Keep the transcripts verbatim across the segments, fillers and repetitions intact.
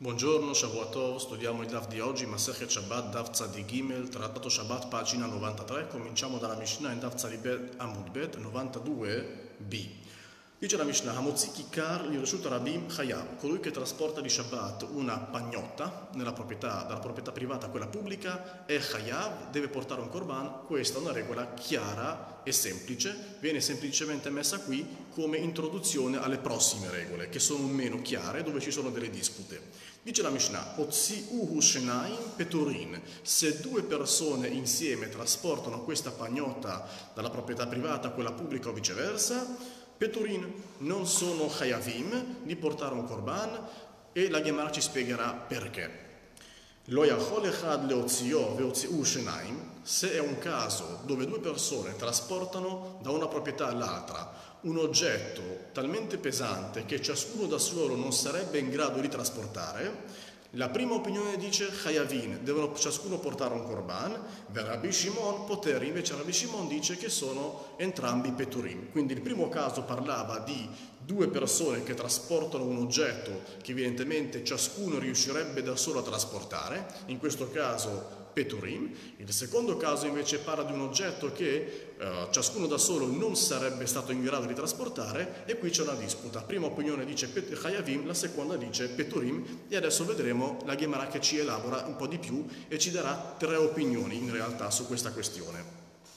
Buongiorno, Shavuot, studiamo il Daf di oggi, Masechet Shabbat, Daf Tzadik Gimel, Trattato Shabbat, pagina novantatré. Cominciamo dalla Mishnah in Daf Tzadibet Amud Bet novantadue b. Dice la Mishnah: Hamotzi kikar lireshut rabim chayav. Colui che trasporta di Shabbat una pagnotta nella proprietà, dalla proprietà privata a quella pubblica è chayav, deve portare un korban. Questa è una regola chiara e semplice, viene semplicemente messa qui come introduzione alle prossime regole, che sono meno chiare, dove ci sono delle dispute. Dice la Mishnah: Otzi uhu shenaim peturin. Se due persone insieme trasportano questa pagnotta dalla proprietà privata a quella pubblica o viceversa, peturin, non sono chayavim di portare un korban, e la Gemara ci spiegherà perché. Lo yachol echad leotzio veotziu shenaim. Se è un caso dove due persone trasportano da una proprietà all'altra un oggetto talmente pesante che ciascuno da solo non sarebbe in grado di trasportare, la prima opinione dice chayavin, devono ciascuno portare un korban. Rabbi Shimon poteri, invece Rabbi Shimon dice che sono entrambi peturim. Quindi il primo caso parlava di due persone che trasportano un oggetto che evidentemente ciascuno riuscirebbe da solo a trasportare, in questo caso peturim. Il secondo caso invece parla di un oggetto che eh, ciascuno da solo non sarebbe stato in grado di trasportare, e qui c'è una disputa. La prima opinione dice chayavim, la seconda dice peturim, e adesso vedremo la Gemara che ci elabora un po' di più e ci darà tre opinioni in realtà su questa questione.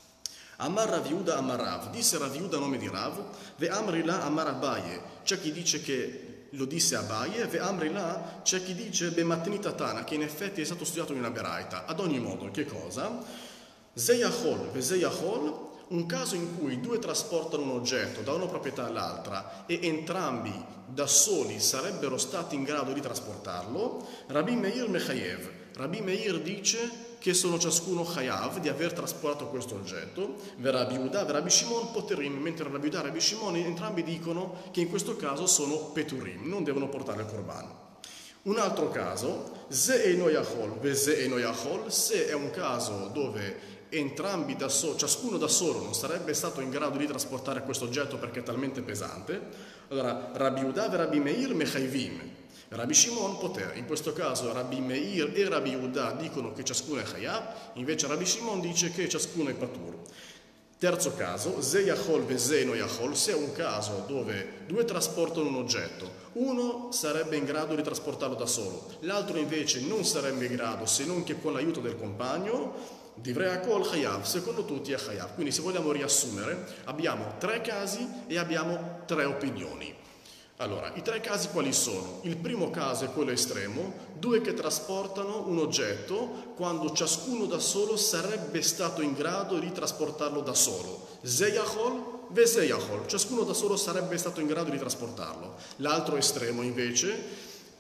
Amar Rav Yehuda Amar Rav, disse Rav Yehuda nome di Rav, ve Amri la Amar Abaye, c'è chi dice che lo disse Abaye, ve Amri la, c'è chi dice Bematnita Tana, che in effetti è stato studiato in una beraita. Ad ogni modo, che cosa? Zeyachol, ve Zeyachol, un caso in cui due trasportano un oggetto da una proprietà all'altra e entrambi da soli sarebbero stati in grado di trasportarlo, Rabbi Meir Mechayev. Rabbi Meir dice che sono ciascuno chayav di aver trasportato questo oggetto, Rabbi Yehuda e Rabbi Shimon poterim, mentre Rabbi Yehuda e Rabbi Shimon entrambi dicono che in questo caso sono peturim, non devono portare il korban. Un altro caso, ze eino yachol, ve ze eino yachol, se è un caso dove entrambi da solo, ciascuno da solo non sarebbe stato in grado di trasportare questo oggetto perché è talmente pesante, allora Rabbi Yehuda e Rabbi Meir mechayvim. Rabbi Shimon poter, in questo caso Rabbi Meir e Rabbi Yehuda dicono che ciascuno è chayav, invece Rabbi Shimon dice che ciascuno è patur. Terzo caso, ze yachol ve ze no yachol, se è un caso dove due trasportano un oggetto, uno sarebbe in grado di trasportarlo da solo, l'altro invece non sarebbe in grado se non che con l'aiuto del compagno, divrei akol chayav, secondo tutti è chayav. Quindi se vogliamo riassumere, abbiamo tre casi e abbiamo tre opinioni. Allora, i tre casi quali sono? Il primo caso è quello estremo, due che trasportano un oggetto quando ciascuno da solo sarebbe stato in grado di trasportarlo da solo. Zeyachol, ve zeyachol, ciascuno da solo sarebbe stato in grado di trasportarlo. L'altro estremo invece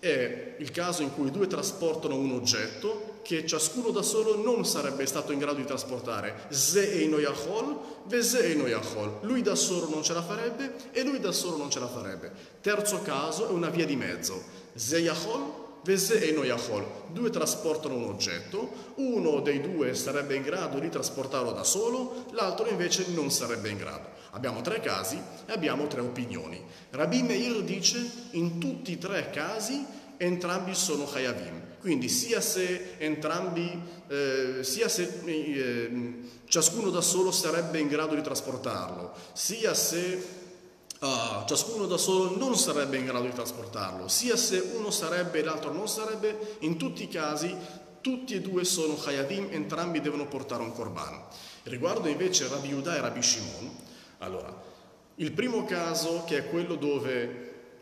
è il caso in cui due trasportano un oggetto che ciascuno da solo non sarebbe stato in grado di trasportare. Ze eino yachol, ve ze eino yachol. Lui da solo non ce la farebbe e lui da solo non ce la farebbe. Terzo caso è una via di mezzo. Ze yachol, ve ze eino yachol. Due trasportano un oggetto, uno dei due sarebbe in grado di trasportarlo da solo, l'altro invece non sarebbe in grado. Abbiamo tre casi e abbiamo tre opinioni. Rabbi Meir dice in tutti e tre casi entrambi sono chayavim. Quindi sia se entrambi, eh, sia se eh, ciascuno da solo sarebbe in grado di trasportarlo, sia se uh, ciascuno da solo non sarebbe in grado di trasportarlo, sia se uno sarebbe e l'altro non sarebbe, in tutti i casi tutti e due sono chayavim, entrambi devono portare un korban. Riguardo invece Rabbi Yehuda e Rabbi Shimon, allora, il primo caso, che è quello dove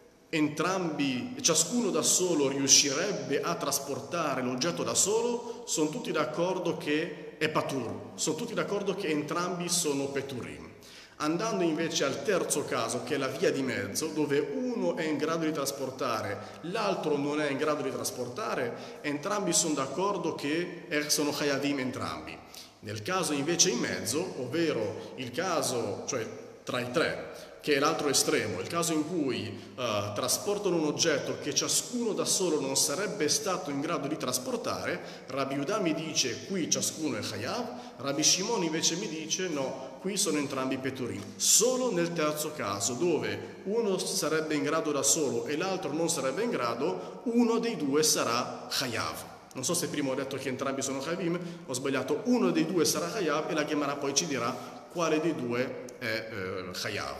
entrambi, ciascuno da solo riuscirebbe a trasportare l'oggetto da solo, sono tutti d'accordo che è patur, sono tutti d'accordo che entrambi sono peturim. Andando invece al terzo caso, che è la via di mezzo, dove uno è in grado di trasportare, l'altro non è in grado di trasportare, entrambi sono d'accordo che sono chayavim entrambi. Nel caso invece in mezzo, ovvero il caso, cioè tra i tre, che è l'altro estremo, il caso in cui uh, trasportano un oggetto che ciascuno da solo non sarebbe stato in grado di trasportare, Rabbi Yehuda mi dice qui ciascuno è Chayav, Rabbi Shimon invece mi dice no, qui sono entrambi Peturim. Solo nel terzo caso, dove uno sarebbe in grado da solo e l'altro non sarebbe in grado, uno dei due sarà Chayav. Non so se prima ho detto che entrambi sono Chayavim, ho sbagliato, uno dei due sarà Chayav e la Gemara poi ci dirà quale dei due è eh, Chayav.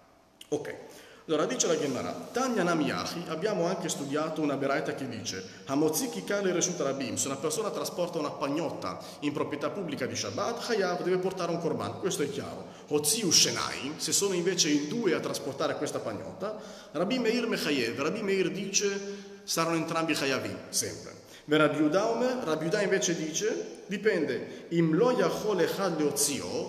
Ok, allora dice la Gemara, Tanya Namiyachi, abbiamo anche studiato una beraita che dice Hamotziki Kale Reshut Rabim, se una persona trasporta una pagnotta in proprietà pubblica di Shabbat, Chayav deve portare un korban, questo è chiaro. Hotziu Shenaim, se sono invece in due a trasportare questa pagnotta, Rabbi Meir Mechayev, Rabbi Meir dice saranno entrambi Chayavim, sempre. Rabbi Yehuda invece dice, dipende, im lo yachol echad leotzio,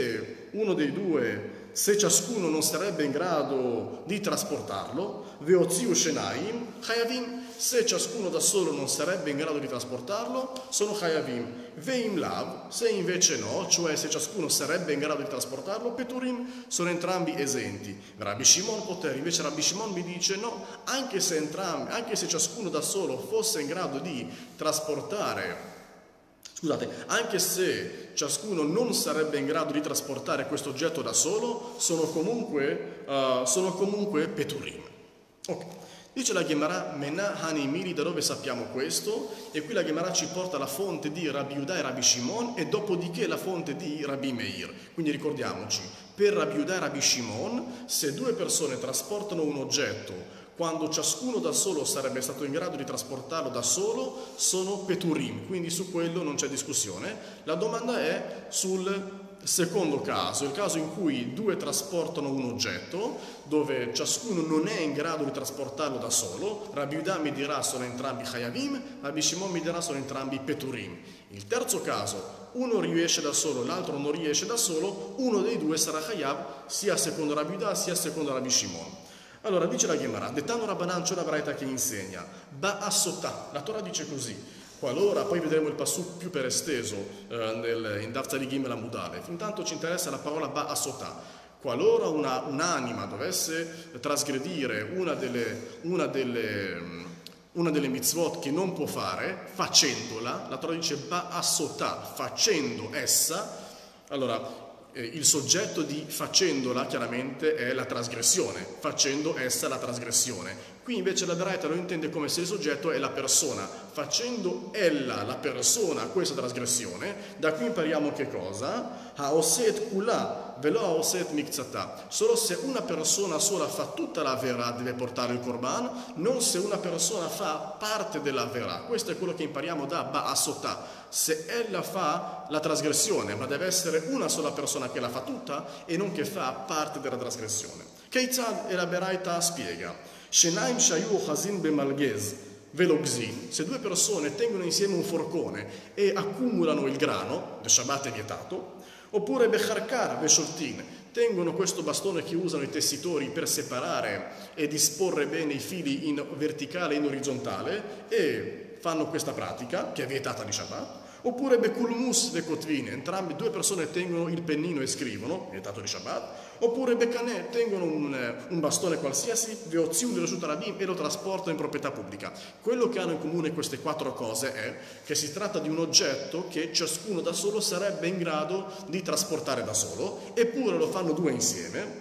se uno dei due, se ciascuno non sarebbe in grado di trasportarlo, veotzio shenaim, chayavim, se ciascuno da solo non sarebbe in grado di trasportarlo, sono chayavim. Veim lav, se invece no, cioè se ciascuno sarebbe in grado di trasportarlo, peturim, sono entrambi esenti. Rabbi Shimon poter, invece Rabbi Shimon mi dice no, anche se entrambi, anche se ciascuno da solo fosse in grado di trasportare, scusate, anche se ciascuno non sarebbe in grado di trasportare questo oggetto da solo, sono comunque, uh, sono comunque peturim. Ok. Dice la Gemara, Menah Hanimili, da dove sappiamo questo? E qui la Gemara ci porta alla fonte di Rabbi Yehuda e Rabbi Shimon e dopodiché la fonte di Rabbi Meir. Quindi ricordiamoci, per Rabbi Yehuda e Rabbi Shimon, se due persone trasportano un oggetto quando ciascuno da solo sarebbe stato in grado di trasportarlo da solo, sono peturim, quindi su quello non c'è discussione. La domanda è sul secondo caso, il caso in cui due trasportano un oggetto dove ciascuno non è in grado di trasportarlo da solo. Rabbi Yehuda mi dirà sono entrambi Chayavim, Rabbi Shimon mi dirà sono entrambi Peturim. Il terzo caso, uno riesce da solo, l'altro non riesce da solo, uno dei due sarà Chayav sia secondo Rabbi Yehuda sia secondo Rabbi Shimon. Allora dice la Gemara, Dettano Rabbanan, c'è una baraita che insegna, Ba'asotah, la Torah dice così, qualora, poi vedremo il passù più per esteso eh, nel, in Daf Tzadik Gimel Amudale, intanto ci interessa la parola Ba'asotah, qualora una, un'anima dovesse trasgredire una delle, una delle, una delle mitzvot che non può fare, facendola, la Torah dice Ba'asotah, facendo essa, allora il soggetto di facendola chiaramente è la trasgressione, facendo essa la trasgressione. Qui invece la baraita lo intende come se il soggetto è la persona, facendo ella, la persona, questa trasgressione. Da qui impariamo che cosa? Haoset kula velo haoset mikzata. Solo se una persona sola fa tutta la verà deve portare il korban, non se una persona fa parte della verà. Questo è quello che impariamo da Ba'asotah. Se ella fa la trasgressione, ma deve essere una sola persona che la fa tutta e non che fa parte della trasgressione. Keitzad e la beraita spiega. Shenaim shayu chazin bemalgez velogzin. Se due persone tengono insieme un forcone e accumulano il grano, lo Shabbat è vietato, oppure becharkar vesholtin, tengono questo bastone che usano i tessitori per separare e disporre bene i fili in verticale e in orizzontale e fanno questa pratica che è vietata di Shabbat. Oppure bekulmus vekotvine, entrambi due persone tengono il pennino e scrivono, vietato di Shabbat. Oppure bekaneh, tengono un, un bastone qualsiasi, veoziun di Reshut Rabim e lo trasportano in proprietà pubblica. Quello che hanno in comune queste quattro cose è che si tratta di un oggetto che ciascuno da solo sarebbe in grado di trasportare da solo, eppure lo fanno due insieme.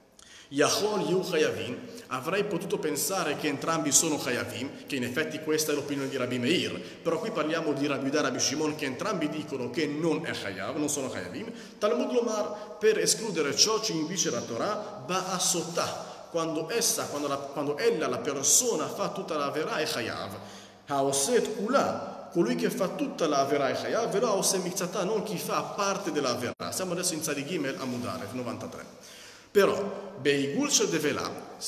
Yachol Yehu Chayavim, avrei potuto pensare che entrambi sono Chayavim, che in effetti questa è l'opinione di Rabbi Meir, però qui parliamo di Rabbi Yehuda e Rabbi Shimon che entrambi dicono che non è Chayav, non sono Chayavim. Talmud Lomar, per escludere ciò ci invita la Torah, Ba'asotah, quando essa, quando, la, quando ella, la persona, fa tutta la verà è Chayav. Haoset Kula, colui che fa tutta la verà è Chayav, velo Haoset Mikzata, non chi fa parte della verà. Siamo adesso in Tzadik Gimel Amudale, novantatré. Però, Beigul Shel Devela,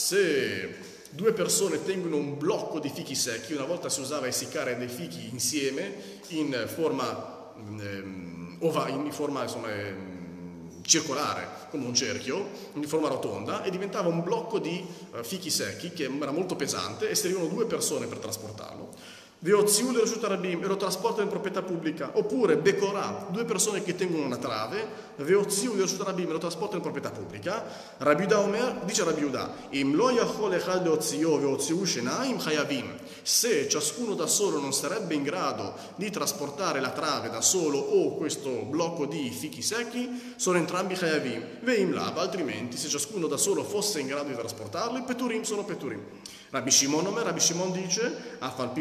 se due persone tengono un blocco di fichi secchi, una volta si usava essiccare dei fichi insieme in forma, ehm, ova, in forma insomma, ehm, circolare, come un cerchio, in forma rotonda, e diventava un blocco di uh, fichi secchi che era molto pesante e servivano due persone per trasportarlo. Veoziu le Reshut Rabim e lo trasportano in proprietà pubblica. Oppure Bekorah, due persone che tengono una trave, Veoziu le Reshut Rabim e lo trasportano in proprietà pubblica. Rabbi Yehuda Omer, dice Rabbi Yehuda, Im lo yachol echad leotzio veoziu shenaim chayavim. Se ciascuno da solo non sarebbe in grado di trasportare la trave da solo o questo blocco di fichi secchi, sono entrambi chayavim. Veim lav, altrimenti se ciascuno da solo fosse in grado di trasportarli, peturim sono peturim. Rabbi Shimon Omer, Rabbi Shimon dice,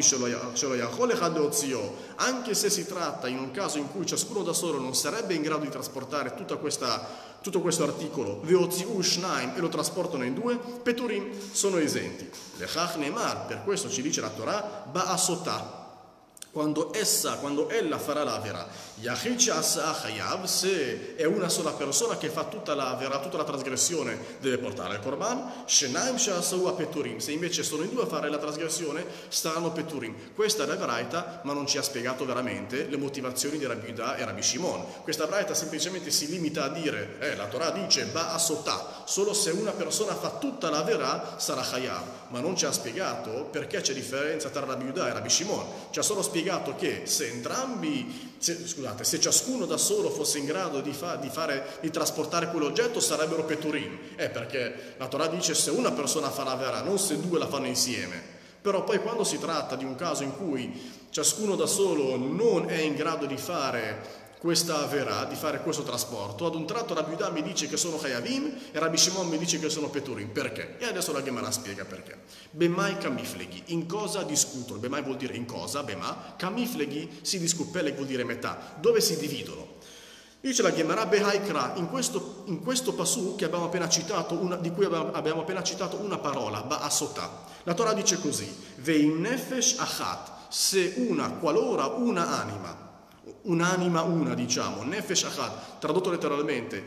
anche se si tratta in un caso in cui ciascuno da solo non sarebbe in grado di trasportare tutta questa, tutto questo articolo, veoziu shnaim, e lo trasportano in due, peturim sono esenti. Lechach neemar, per questo ci dice la Torah, ba'asotah, quando essa, quando ella farà la vera, Yachid she'asa chayav, se è una sola persona che fa tutta la vera, tutta la trasgressione, deve portare il korban, shenaim she'asau peturim, se invece sono in due a fare la trasgressione, staranno peturim. Questa è la braita, ma non ci ha spiegato veramente le motivazioni di Rabbi Yehuda e Rabbi Shimon. Questa braita semplicemente si limita a dire, eh, la Torah dice ba'asotah, solo se una persona fa tutta la vera sarà chayav, ma non ci ha spiegato perché c'è differenza tra Rabbi Yehuda e Rabbi Shimon. Ci ha solo spiegato che se entrambi, se, scusate, se ciascuno da solo fosse in grado di, fa, di, fare, di trasportare quell'oggetto sarebbero peturim, eh, perché la Torah dice se una persona fa la vera, non se due la fanno insieme. Però poi quando si tratta di un caso in cui ciascuno da solo non è in grado di fare questa vera, di fare questo trasporto, ad un tratto Rabbi Yehuda mi dice che sono chayavim e Rabbi Shimon mi dice che sono peturim. Perché? E adesso la Gemara spiega perché. Bemai kamifleghi, in cosa discutono? Bemai vuol dire in cosa, bema, kamifleghi si discupele, vuol dire metà, dove si dividono. Dice la Gemara Behaikra, in questo, in questo pasù che abbiamo appena citato, una, di cui abbiamo, abbiamo appena citato una parola, ba'asotah. La Torah dice così, vein nefesh achat, se una, qualora una anima, un'anima una, diciamo, nefesh achat, tradotto letteralmente,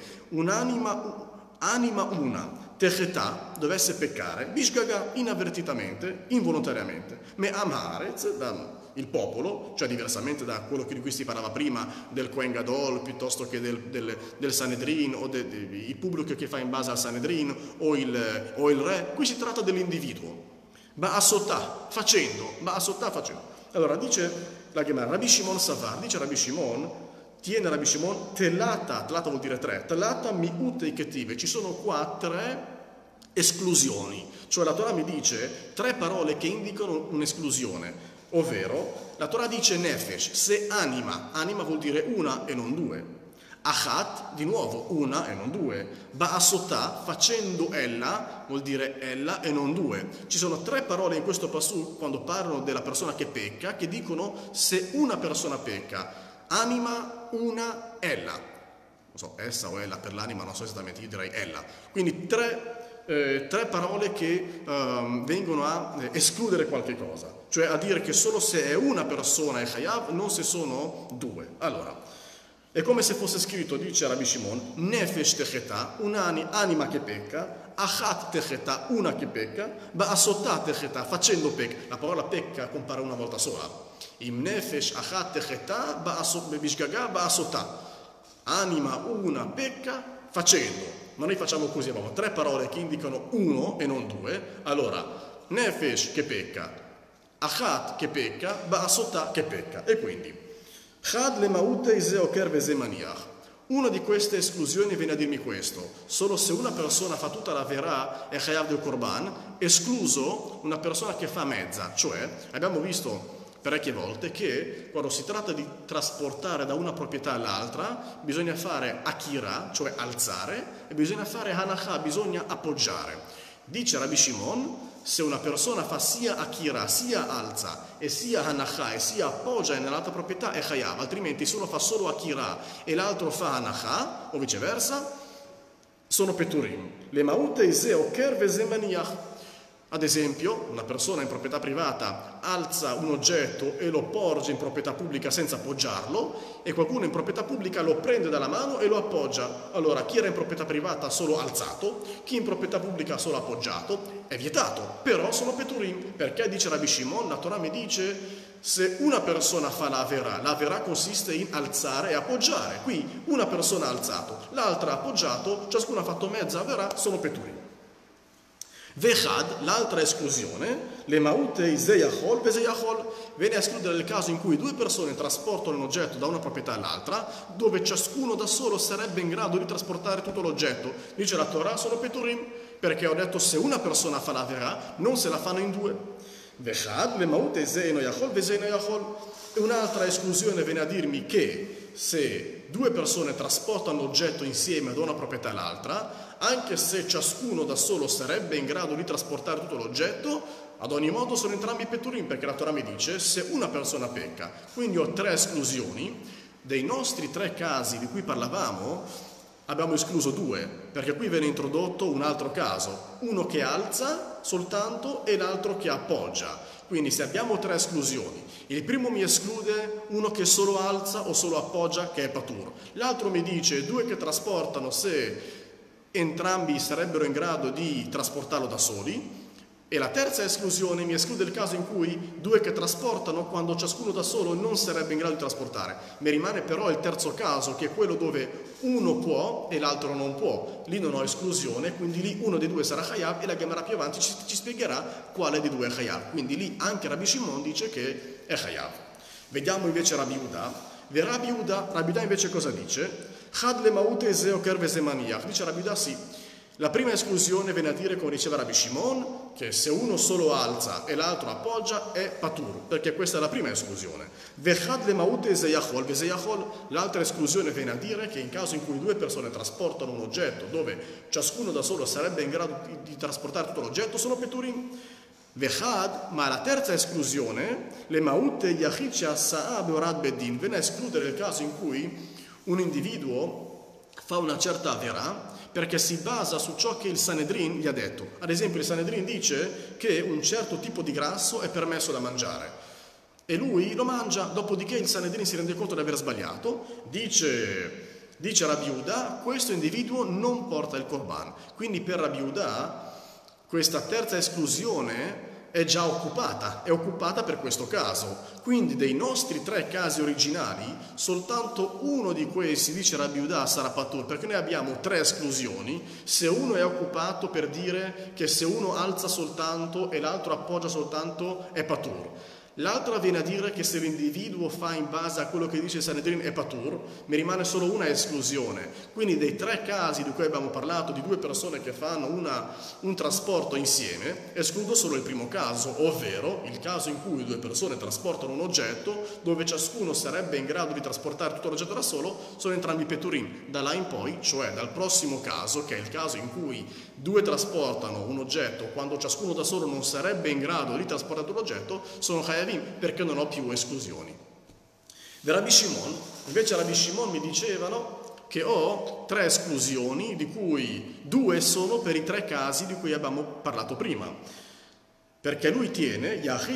un'anima, anima una, techetà, dovesse peccare, bishgaga, inavvertitamente, involontariamente, me amharez, da il popolo, cioè diversamente da quello di cui si parlava prima, del Kohen Gadol, piuttosto che del, del, del Sanedrin, o del de, pubblico che fa in base al Sanedrin, o il, o il re, qui si tratta dell'individuo, ba'asotah, facendo, ba'asotah facendo. Allora, dice la Gemara, Rabbi Shimon Savar, dice Rabbi Shimon, tiene Rabbi Shimon, telata, telata vuol dire tre, telata miute ketive, ci sono qua tre esclusioni, cioè la Torah mi dice tre parole che indicano un'esclusione, ovvero la Torah dice nefesh, se anima, anima vuol dire una e non due, achat, di nuovo una e non due, ba'asotah, facendo ella, vuol dire ella e non due. Ci sono tre parole in questo pasù quando parlano della persona che pecca, che dicono se una persona pecca, anima, una, ella. Non so, essa o ella per l'anima, non so esattamente, io direi ella. Quindi tre, eh, tre parole che um, vengono a eh, escludere qualche cosa, cioè a dire che solo se è una persona è chayav, non se sono due. Allora, è come se fosse scritto, dice Rabbi Shimon, nefesh techetà, un'anima che pecca, achat techetà, una che pecca, ba'asotah techetà, facendo pecca. La parola pecca compare una volta sola. Im nefesh achat techetà, bishgaga ba'asotah. Anima una pecca, facendo. Ma noi facciamo così, abbiamo tre parole che indicano uno e non due. Allora, nefesh che pecca, achat che pecca, ba'asotah che pecca. E quindi Chad le maute ze oker ve ze maniach. Una di queste esclusioni viene a dirmi questo: solo se una persona fa tutta la verà è chayav del korban, escluso una persona che fa mezza. Cioè, abbiamo visto parecchie volte che quando si tratta di trasportare da una proprietà all'altra bisogna fare akira, cioè alzare, e bisogna fare hanacha, bisogna appoggiare. Dice Rabbi Shimon, se una persona fa sia akira, sia alza, e sia hanacha, e sia appoggia nell'altra proprietà è chayav, altrimenti se uno fa solo akira e l'altro fa hanacha, o viceversa, sono peturim. Le maute ze oker ve ze maniach. Ad esempio, una persona in proprietà privata alza un oggetto e lo porge in proprietà pubblica senza appoggiarlo, e qualcuno in proprietà pubblica lo prende dalla mano e lo appoggia. Allora, chi era in proprietà privata solo alzato, chi in proprietà pubblica solo appoggiato, è vietato. Però sono peturim, perché dice Rabbi Shimon, la Torah mi dice, se una persona fa la verà, la verà consiste in alzare e appoggiare. Qui una persona ha alzato, l'altra ha appoggiato, ciascuno ha fatto mezza verà, sono peturim. Vechad, l'altra esclusione, le maute zeyachol vezeyachol, viene a escludere il caso in cui due persone trasportano un oggetto da una proprietà all'altra, dove ciascuno da solo sarebbe in grado di trasportare tutto l'oggetto. Dice la Torah, sono peturim, perché ho detto se una persona fa la verà, non se la fanno in due. Vechad, le maute zeyachol vezeyachol. E un'altra esclusione viene a dirmi che se due persone trasportano l'oggetto insieme da una proprietà all'altra, anche se ciascuno da solo sarebbe in grado di trasportare tutto l'oggetto, ad ogni modo sono entrambi peturim, perché la Torah mi dice se una persona pecca. Quindi ho tre esclusioni. Dei nostri tre casi di cui parlavamo abbiamo escluso due, perché qui viene introdotto un altro caso, uno che alza soltanto e l'altro che appoggia. Quindi se abbiamo tre esclusioni, il primo mi esclude uno che solo alza o solo appoggia, che è patur. L'altro mi dice due che trasportano se entrambi sarebbero in grado di trasportarlo da soli. E la terza esclusione mi esclude il caso in cui due che trasportano quando ciascuno da solo non sarebbe in grado di trasportare. Mi rimane però il terzo caso, che è quello dove uno può e l'altro non può. Lì non ho esclusione, quindi lì uno dei due sarà Chayav e la Gemara più avanti ci, ci spiegherà quale dei due è Chayav. Quindi lì anche Rabbi Shimon dice che è Chayav. Vediamo invece Rabbi Yehuda. Ve Rabbi Yehuda, Rabbi Yehuda invece cosa dice? Chad le maute zeoker vezemaniach. Dice Rabbi Yehuda sì. La prima esclusione viene a dire, come diceva Rabbi Shimon, che se uno solo alza e l'altro appoggia è patur, perché questa è la prima esclusione. Vechad le maute zeyachol vezeyachol. L'altra esclusione viene a dire che in caso in cui due persone trasportano un oggetto dove ciascuno da solo sarebbe in grado di, di trasportare tutto l'oggetto, sono peturim. Vechad, ma la terza esclusione, le maute yachid she'asa'a be'orad bedin, viene a escludere il caso in cui un individuo fa una certa avera perché si basa su ciò che il Sanedrin gli ha detto. Ad esempio il Sanedrin dice che un certo tipo di grasso è permesso da mangiare e lui lo mangia, dopodiché il Sanedrin si rende conto di aver sbagliato, dice, dice Rabbi Yehuda, questo individuo non porta il Korban. Quindi per Rabbi Yehuda questa terza esclusione è già occupata, è occupata per questo caso. Quindi dei nostri tre casi originali, soltanto uno di questi, dice Rabbi Yehuda, sarà patur, perché noi abbiamo tre esclusioni. Se uno è occupato per dire che se uno alza soltanto e l'altro appoggia soltanto è patur. L'altra viene a dire che se l'individuo fa in base a quello che dice il Sanedrin è patur, mi rimane solo una esclusione. Quindi dei tre casi di cui abbiamo parlato, di due persone che fanno una, un trasporto insieme, escludo solo il primo caso, ovvero il caso in cui due persone trasportano un oggetto dove ciascuno sarebbe in grado di trasportare tutto l'oggetto da solo, sono entrambi peturim. Da là in poi, cioè dal prossimo caso, che è il caso in cui due trasportano un oggetto quando ciascuno da solo non sarebbe in grado di trasportare tutto l'oggetto, sono chayavim, perché non ho più esclusioni. Da Rabbi Shimon, invece Rabbi Shimon mi dicevano che ho tre esclusioni, di cui due sono per i tre casi di cui abbiamo parlato prima. Perché lui tiene,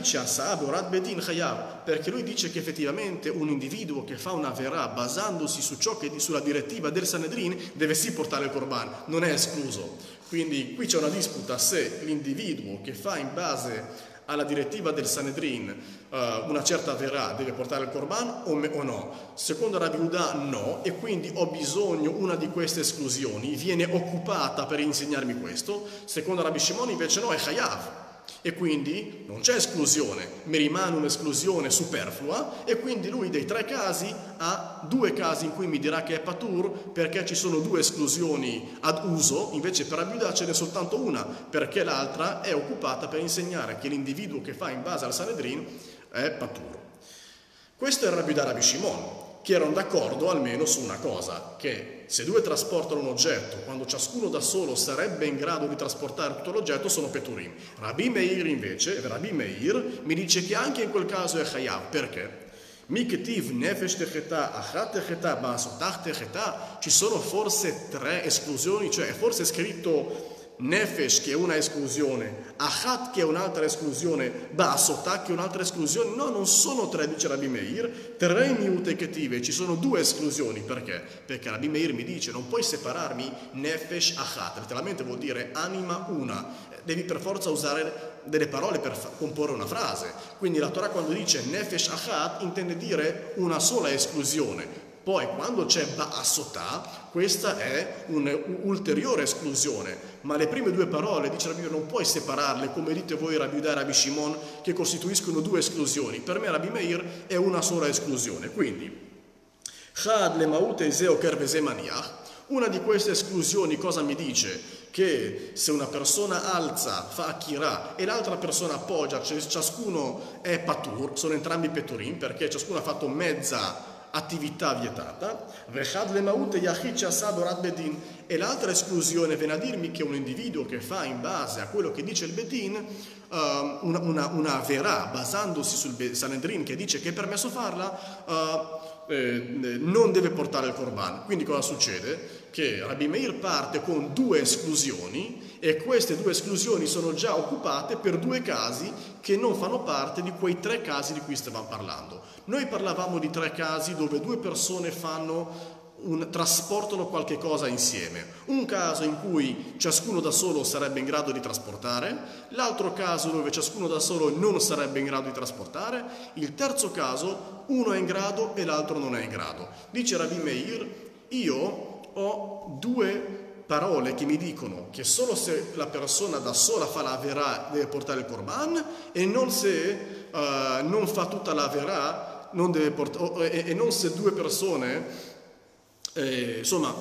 perché lui dice che effettivamente un individuo che fa una verà basandosi su ciò che sulla direttiva del Sanedrin deve sì portare il Korban, non è escluso. Quindi qui c'è una disputa se l'individuo che fa in base alla direttiva del Sanedrin uh, una certa verà deve portare il Korban o, me, o no. Secondo Rabbi Yehuda no, e quindi ho bisogno una di queste esclusioni, viene occupata per insegnarmi questo. Secondo Rabbi Shimon invece no, è Chayav. E quindi non c'è esclusione, mi rimane un'esclusione superflua e quindi lui dei tre casi ha due casi in cui mi dirà che è patur perché ci sono due esclusioni ad uso, invece per Rabbi Yehuda ce n'è soltanto una perché l'altra è occupata per insegnare che l'individuo che fa in base al Sanedrin è patur. Questo è il Rabbi Yehuda Rabbi Shimon, che erano d'accordo almeno su una cosa, che se due trasportano un oggetto, quando ciascuno da solo sarebbe in grado di trasportare tutto l'oggetto, sono peturim. Rabbi Meir invece, Rabbi Meir, mi dice che anche in quel caso è chayav. Perché? Miktiv nefesh techeta, achat techeta, basotach techeta, ci sono forse tre esclusioni, cioè è forse scritto Nefesh che è una esclusione, Achat che è un'altra esclusione, Basotah che è un'altra esclusione. No, non sono tre, dice Rabbi Meir, tre miute ketive, ci sono due esclusioni. Perché? Perché Rabbi Meir mi dice non puoi separarmi Nefesh Achat, letteralmente vuol dire anima una, devi per forza usare delle parole per fa- comporre una frase. Quindi la Torah quando dice Nefesh Achat intende dire una sola esclusione. Poi quando c'è Ba'asotà, questa è un'ulteriore esclusione, ma le prime due parole, dice Rabbi Meir, non puoi separarle come dite voi Rabbi Yehuda e Rabbi Shimon, che costituiscono due esclusioni. Per me Rabbi Meir è una sola esclusione. Quindi, Chad le maute zeo kerveze maniach. Una di queste esclusioni cosa mi dice? Che se una persona alza, fa akira, e l'altra persona appoggia, ciascuno è patur, sono entrambi peturim, perché ciascuno ha fatto mezza attività vietata, e l'altra esclusione viene a dirmi che un individuo che fa in base a quello che dice il Bedin uh, una, una, una verà, basandosi sul Sanedrin che dice che è permesso farla, uh, eh, non deve portare il Korban. Quindi cosa succede? Che Rabbi Meir parte con due esclusioni, e queste due esclusioni sono già occupate per due casi che non fanno parte di quei tre casi di cui stavamo parlando. Noi parlavamo di tre casi dove due persone fanno un, trasportano qualche cosa insieme. Un caso in cui ciascuno da solo sarebbe in grado di trasportare, l'altro caso dove ciascuno da solo non sarebbe in grado di trasportare, il terzo caso uno è in grado e l'altro non è in grado. Dice Rabbi Meir, io ho due parole che mi dicono che solo se la persona da sola fa la verà deve portare il Korban, e non se uh, non fa tutta la verà non deve portare, e, e non se due persone, eh, insomma,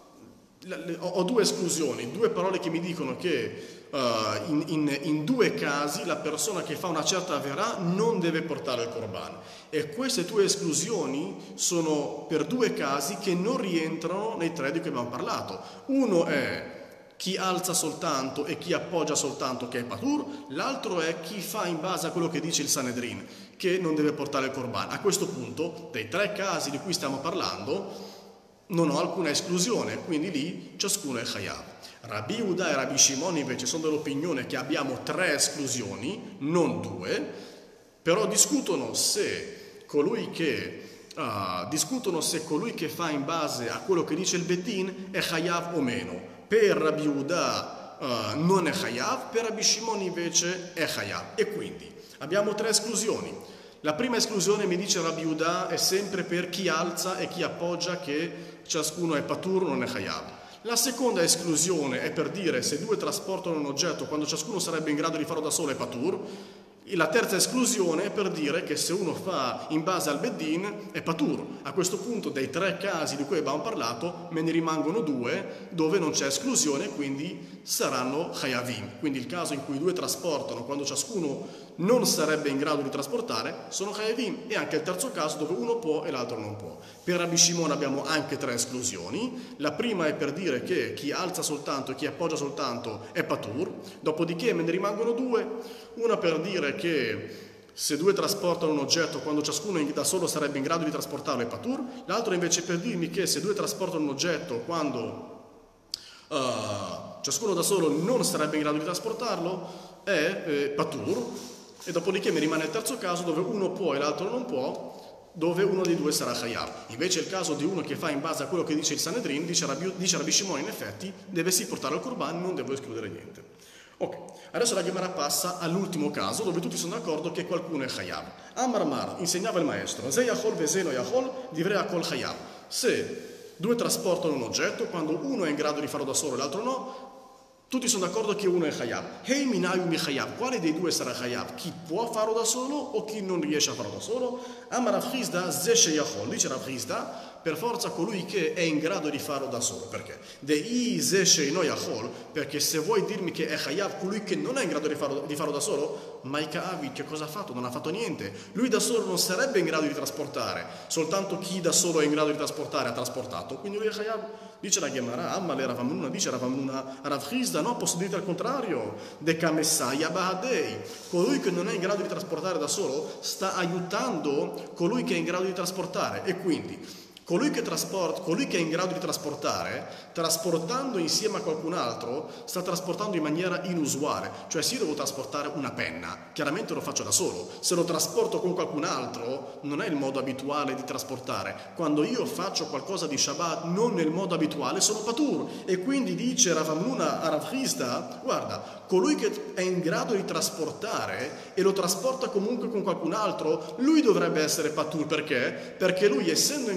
ho, ho due esclusioni, due parole che mi dicono che uh, in, in, in due casi la persona che fa una certa verà non deve portare il Korban. E queste due esclusioni sono per due casi che non rientrano nei tre di cui abbiamo parlato. Uno è chi alza soltanto e chi appoggia soltanto, che è patur, l'altro è chi fa in base a quello che dice il Sanedrin, che non deve portare il Korban. A questo punto, dei tre casi di cui stiamo parlando, non ho alcuna esclusione, quindi lì ciascuno è chayav. Rabbi Yehuda e Rabbi Shimon invece sono dell'opinione che abbiamo tre esclusioni, non due, però discutono se colui che uh, discutono se colui che fa in base a quello che dice il Betin è chayav o meno. Per Rabbi Yehuda uh, non è chayav, per Rabbi Shimon invece è chayav. E quindi abbiamo tre esclusioni. La prima esclusione, mi dice Rabbi Yehuda, è sempre per chi alza e chi appoggia, che ciascuno è patur, non è chayav. La seconda esclusione è per dire se due trasportano un oggetto quando ciascuno sarebbe in grado di farlo da solo è patur. La terza esclusione è per dire che se uno fa in base al Bedin è patur. A questo punto dei tre casi di cui abbiamo parlato me ne rimangono due dove non c'è esclusione, quindi saranno chayavim. Quindi il caso in cui due trasportano quando ciascuno non sarebbe in grado di trasportare sono chayavim, e anche il terzo caso dove uno può e l'altro non può. Per Rabbi Shimon abbiamo anche tre esclusioni. La prima è per dire che chi alza soltanto e chi appoggia soltanto è patur. Dopodiché me ne rimangono due. Una per dire che se due trasportano un oggetto quando ciascuno da solo sarebbe in grado di trasportarlo è patur. L'altro invece per dirmi che se due trasportano un oggetto quando uh, ciascuno da solo non sarebbe in grado di trasportarlo è eh, patur. E dopodiché mi rimane il terzo caso dove uno può e l'altro non può, dove uno dei due sarà chayav. Invece il caso di uno che fa in base a quello che dice il Sanedrin, dice Rabbi, dice Rabbi Shimon, in effetti deve sì portare il Korban, non devo escludere niente. Ok, adesso la Gemara passa all'ultimo caso dove tutti sono d'accordo che qualcuno è chayav. Amar Mar, insegnava il maestro, Ze yachol ve ze lo yachol, divrei akol chayav. Se due trasportano un oggetto, quando uno è in grado di farlo da solo e l'altro no, tutti sono d'accordo che uno è chayav. Hei minayu mi chayav, quale dei due sarà chayav? Chi può farlo da solo o chi non riesce a farlo da solo? Amar Rav Chisda, ze sheyachol, dice Rav Chisda, per forza colui che è in grado di farlo da solo. Perché? Dei ze sheino yachol, perché se vuoi dirmi che è chayav colui che non è in grado di farlo, di farlo da solo, Maikaavi che cosa ha fatto? Non ha fatto niente. Lui da solo non sarebbe in grado di trasportare, soltanto chi da solo è in grado di trasportare ha trasportato, quindi lui è chayav. Dice la Gemara, Ammale Rav Hamnuna, dice Rav Hamnuna, Rav Chisda, no, posso dirti al contrario, de Kamessaya Bahadei, colui che non è in grado di trasportare da solo sta aiutando colui che è in grado di trasportare, e quindi colui che, trasport, colui che è in grado di trasportare, trasportando insieme a qualcun altro, sta trasportando in maniera inusuale. Cioè, se io devo trasportare una penna, chiaramente lo faccio da solo. Se lo trasporto con qualcun altro, non è il modo abituale di trasportare. Quando io faccio qualcosa di Shabbat non nel modo abituale, sono patur. E quindi dice Rav Hamnuna a Rav Chisda, guarda, colui che è in grado di trasportare e lo trasporta comunque con qualcun altro, lui dovrebbe essere patur. Perché? Perché lui, essendo in grado di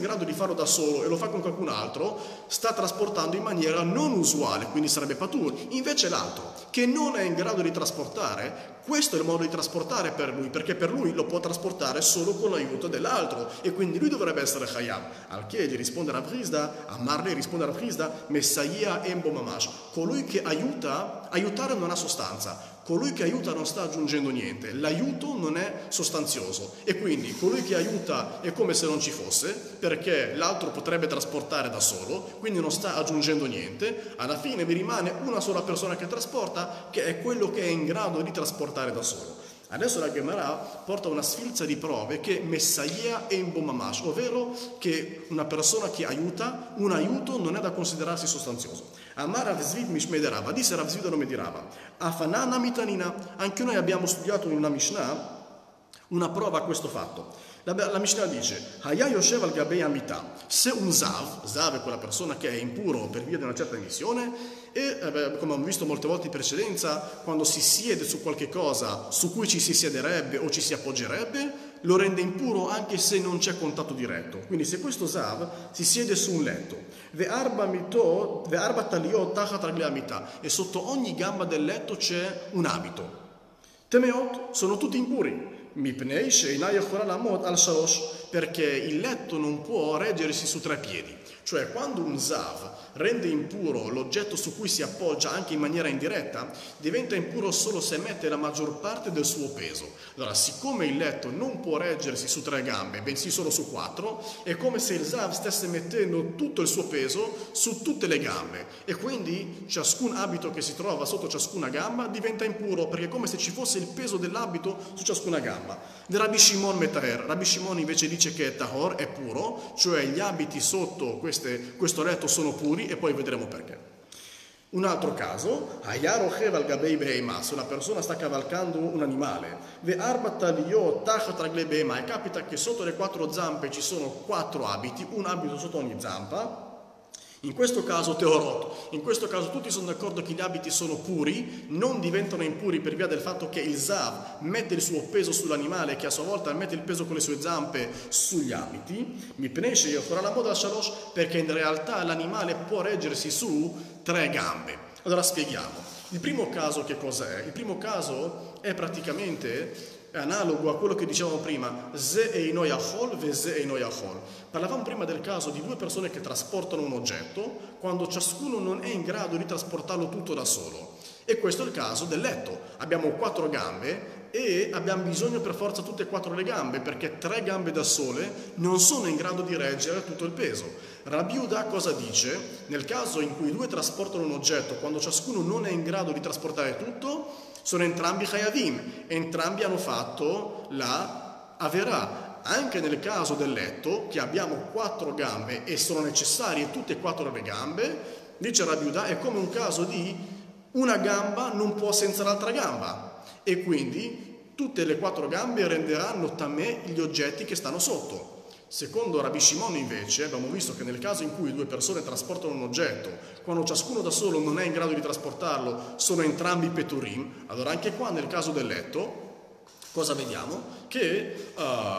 farlo da solo e lo fa con qualcun altro, sta trasportando in maniera non usuale, quindi sarebbe patur. Invece l'altro, che non è in grado di trasportare, questo è il modo di trasportare per lui, perché per lui lo può trasportare solo con l'aiuto dell'altro e quindi lui dovrebbe essere Chayam. Al che gli risponde Rav Hizda, a Marley risponde Rav Hizda, Messaia Embo Mamash, colui che aiuta, aiutare non ha sostanza. Colui che aiuta non sta aggiungendo niente, l'aiuto non è sostanzioso e quindi colui che aiuta è come se non ci fosse, perché l'altro potrebbe trasportare da solo, quindi non sta aggiungendo niente. Alla fine vi rimane una sola persona che trasporta, che è quello che è in grado di trasportare da solo. Adesso la Gemara porta una sfilza di prove che Messaia e Mbomamash, ovvero che una persona che aiuta, un aiuto non è da considerarsi sostanzioso. Amar Rav Zvid Mishmederava, disse Rav Zvid nome di Rava, Afanana Mitanina, anche noi abbiamo studiato in una Mishnah una prova a questo fatto. La, la Mishnah dice, Haya Yoshev al Gabei Amita, se un Zav, Zav è quella persona che è impuro per via di una certa emissione, e eh, come abbiamo visto molte volte in precedenza, quando si siede su qualche cosa su cui ci si siederebbe o ci si appoggerebbe, lo rende impuro anche se non c'è contatto diretto. Quindi se questo Zav si siede su un letto, ve arba mito, ve arba taliot tachat ragli amita, e sotto ogni gamba del letto c'è un abito. Temeot sono tutti impuri. Mipnei sheinai yochora lamot al shalosh, perché il letto non può reggersi su tre piedi. Cioè, quando un Zav rende impuro l'oggetto su cui si appoggia anche in maniera indiretta, diventa impuro solo se mette la maggior parte del suo peso. Allora, siccome il letto non può reggersi su tre gambe, bensì solo su quattro, è come se il Zav stesse mettendo tutto il suo peso su tutte le gambe. E quindi ciascun abito che si trova sotto ciascuna gamba diventa impuro, perché è come se ci fosse il peso dell'abito su ciascuna gamba. De Rabbi Shimon Metaher, Rabbi Shimon invece dice che Tahor è puro, cioè gli abiti sotto queste, questo letto sono puri, e poi vedremo perché. Un altro caso, Hayar Ochev al Gabei Beheima, se una persona sta cavalcando un animale, Ve Arbat Aliyot Tachat Raglei Beheima, e capita che sotto le quattro zampe ci sono quattro abiti, un abito sotto ogni zampa. In questo caso Teorot, in questo caso tutti sono d'accordo che gli abiti sono puri, non diventano impuri per via del fatto che il Zav mette il suo peso sull'animale, che a sua volta mette il peso con le sue zampe sugli abiti. Mi penesce io ancora la moda shalosh, perché in realtà l'animale può reggersi su tre gambe. Allora spieghiamo. Il primo caso che cos'è? Il primo caso è praticamente è analogo a quello che dicevamo prima, Ze eino yachol ve ze eino yachol. Parlavamo prima del caso di due persone che trasportano un oggetto quando ciascuno non è in grado di trasportarlo tutto da solo. E questo è il caso del letto. Abbiamo quattro gambe e abbiamo bisogno per forza tutte e quattro le gambe, perché tre gambe da sole non sono in grado di reggere tutto il peso. Rabbi Yehuda cosa dice? Nel caso in cui due trasportano un oggetto quando ciascuno non è in grado di trasportare tutto, sono entrambi Chayavim, entrambi hanno fatto la Averà. Anche nel caso del letto, che abbiamo quattro gambe e sono necessarie tutte e quattro le gambe, dice Rabbi Yehuda, è come un caso di una gamba non può senza l'altra gamba, e quindi tutte le quattro gambe renderanno tamè gli oggetti che stanno sotto. Secondo Rabbi Shimon invece abbiamo visto che nel caso in cui due persone trasportano un oggetto, quando ciascuno da solo non è in grado di trasportarlo, sono entrambi peturim. Allora anche qua nel caso del letto, cosa vediamo? Che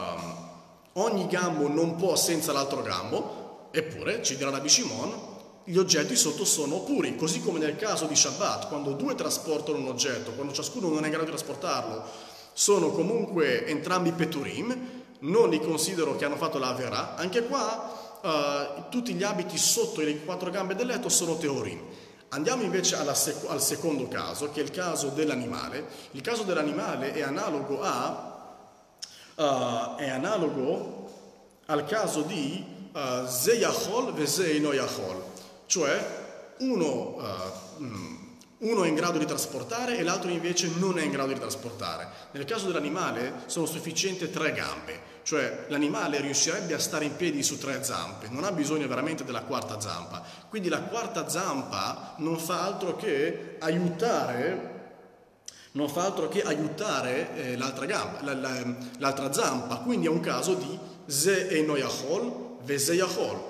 uh, ogni gambo non può senza l'altro gambo, eppure, ci dirà Rabbi Shimon, gli oggetti sotto sono puri, così come nel caso di Shabbat, quando due trasportano un oggetto, quando ciascuno non è in grado di trasportarlo, sono comunque entrambi peturim, non li considero che hanno fatto la Averà. Anche qua uh, tutti gli abiti sotto le quattro gambe del letto sono teorim. Andiamo invece alla sec- al secondo caso, che è il caso dell'animale. Il caso dell'animale è analogo a uh, è analogo al caso di uh, Ze Yachol ve Ze eino Yachol, cioè uno uh, mm, uno è in grado di trasportare e l'altro invece non è in grado di trasportare. Nel caso dell'animale sono sufficienti tre gambe, cioè l'animale riuscirebbe a stare in piedi su tre zampe, non ha bisogno veramente della quarta zampa. Quindi la quarta zampa non fa altro che aiutare, non fa altro che aiutare eh, l'altra gamba, la, la, l'altra zampa. Quindi è un caso di Ze eino yachol ve Ze yachol.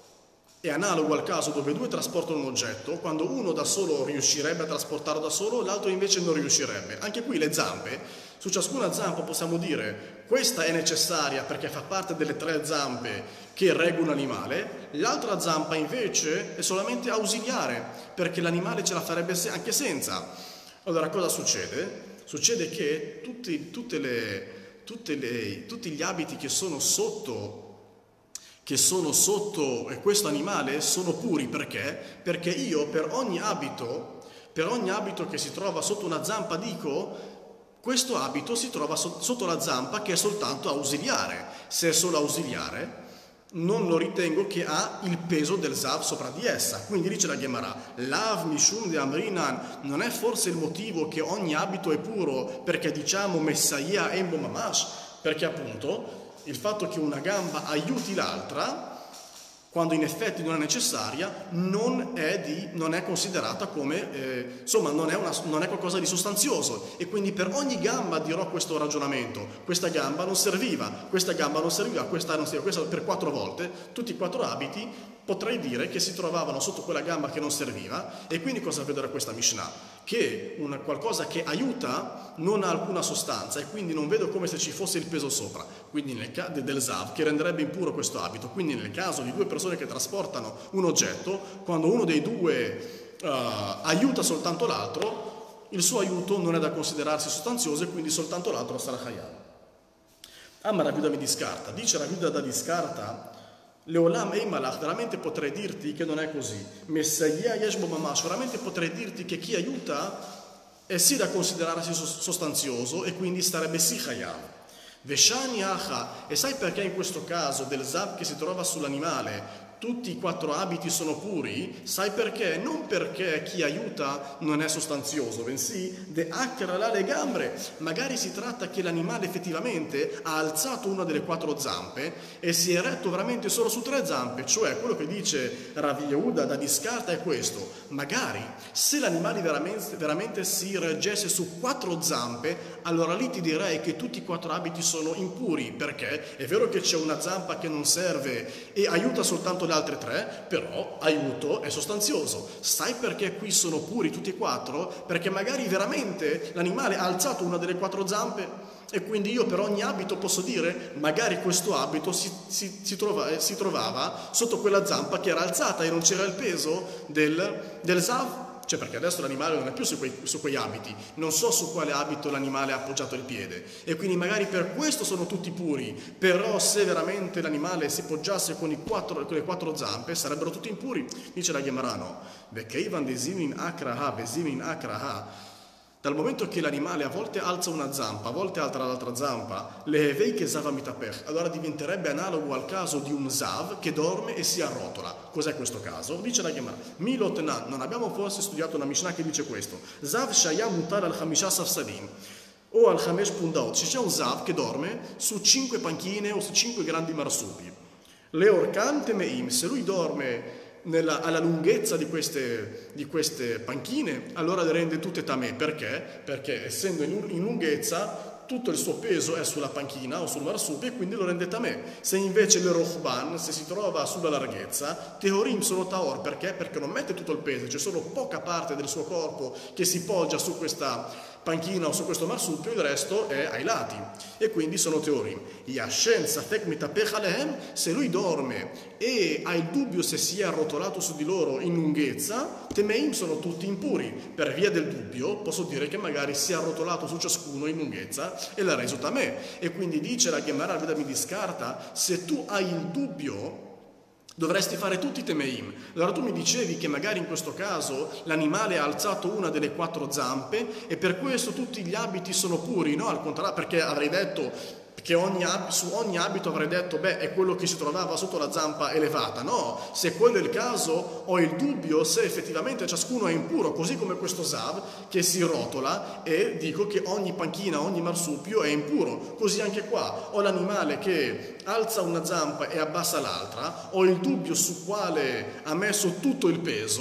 È analogo al caso dove due trasportano un oggetto, quando uno da solo riuscirebbe a trasportarlo da solo, l'altro invece non riuscirebbe. Anche qui le zampe Su ciascuna zampa possiamo dire questa è necessaria perché fa parte delle tre zampe che reggono l'animale, l'altra zampa invece è solamente ausiliare perché l'animale ce la farebbe anche senza. Allora cosa succede? Succede che tutti, tutte le, tutte le, tutti gli abiti che sono sotto che sono sotto questo animale sono puri. Perché? Perché io per ogni abito, per ogni abito che si trova sotto una zampa dico questo abito si trova sotto la zampa che è soltanto ausiliare. Se è solo ausiliare non lo ritengo che ha il peso del Zav sopra di essa. Quindi dice la Gemara, Lav Mishum de Amrinan, non è forse il motivo che ogni abito è puro perché diciamo Messaia Embo Mamash? Perché appunto il fatto che una gamba aiuti l'altra, quando in effetti non è necessaria, non è, di, non è considerata come, eh, insomma, non è, una, non è qualcosa di sostanzioso. E quindi per ogni gamba dirò questo ragionamento. Questa gamba non serviva, questa gamba non serviva, questa non serviva, questa per quattro volte, tutti i quattro abiti, potrei dire che si trovavano sotto quella gamba che non serviva. E quindi cosa vedo da questa Mishnah? Che una, qualcosa che aiuta non ha alcuna sostanza e quindi non vedo come se ci fosse il peso sopra, quindi nel caso del Zav, che renderebbe impuro questo abito. Quindi nel caso di due persone che trasportano un oggetto, quando uno dei due uh, aiuta soltanto l'altro, il suo aiuto non è da considerarsi sostanzioso e quindi soltanto l'altro sarà Hayab. Amma Rabiuda mi discarta, dice Rabiuda da discarta, Leolam e Malach, veramente potrei dirti che non è così. Messaia Yeshbo Mamash, veramente potrei dirti che chi aiuta è sì da considerarsi sostanzioso e quindi starebbe sì Hayab. Veshani Acha, e sai perché in questo caso del Zav che si trova sull'animale tutti i quattro abiti sono puri? Sai perché? Non perché chi aiuta non è sostanzioso, bensì de acrala le gambre. Magari si tratta che l'animale effettivamente ha alzato una delle quattro zampe e si è eretto veramente solo su tre zampe, cioè quello che dice Rav Yehuda da discarta è questo: magari se l'animale veramente, veramente si reggesse su quattro zampe, allora lì ti direi che tutti i quattro abiti sono impuri, perché è vero che c'è una zampa che non serve e aiuta soltanto le altre tre, però aiuto è sostanzioso. Sai perché qui sono puri tutti e quattro? Perché magari veramente l'animale ha alzato una delle quattro zampe e quindi io per ogni abito posso dire magari questo abito si, si, si, trova, si trovava sotto quella zampa che era alzata e non c'era il peso del, del Zav. Cioè perché adesso l'animale non è più su quei, su quei abiti, non so su quale abito l'animale ha appoggiato il piede e quindi magari per questo sono tutti puri, però se veramente l'animale si poggiasse con, i quattro, con le quattro zampe sarebbero tutti impuri. Dice la Gemara no, Vekeivan desimin akraha, besimin akraha. Dal momento che l'animale a volte alza una zampa, a volte alza l'altra zampa, le hevei che zav mitapech, allora diventerebbe analogo al caso di un zav che dorme e si arrotola. Cos'è questo caso? Dice la Gemara, milot nan, non abbiamo forse studiato una Mishnah che dice questo, zav shayam mutar al hamisha safsadim, o al hamesh pundaot, c'è un zav che dorme su cinque panchine o su cinque grandi marsupi. Le orcante meim, se lui dorme Nella, alla lunghezza di queste, di queste panchine, allora le rende tutte tamè. Perché? Perché essendo in, in lunghezza tutto il suo peso è sulla panchina o sul marsupio e quindi lo rende tamè. Se invece le rohban, se si trova sulla larghezza, teorim sono taor. Perché? Perché non mette tutto il peso, c'è solo poca parte del suo corpo che si poggia su questa panchina o su questo marsupio, il resto è ai lati e quindi sono teorim. Yashen safek mitapech alehem, se lui dorme e ha il dubbio se si è arrotolato su di loro in lunghezza, temeim sono tutti impuri. Per via del dubbio posso dire che magari si è arrotolato su ciascuno in lunghezza e l'ha reso tamè. E quindi dice la Gemara, Veda mi discarta, se tu hai il dubbio dovresti fare tutti i temeim. Allora tu mi dicevi che magari in questo caso l'animale ha alzato una delle quattro zampe e per questo tutti gli abiti sono puri, no? Al contrario, perché avrei detto che ogni, su ogni abito avrei detto beh è quello che si trovava sotto la zampa elevata. No, se quello è il caso ho il dubbio se effettivamente ciascuno è impuro, così come questo Zav che si rotola e dico che ogni panchina, ogni marsupio è impuro. Così anche qua ho l'animale che alza una zampa e abbassa l'altra, ho il dubbio su quale ha messo tutto il peso.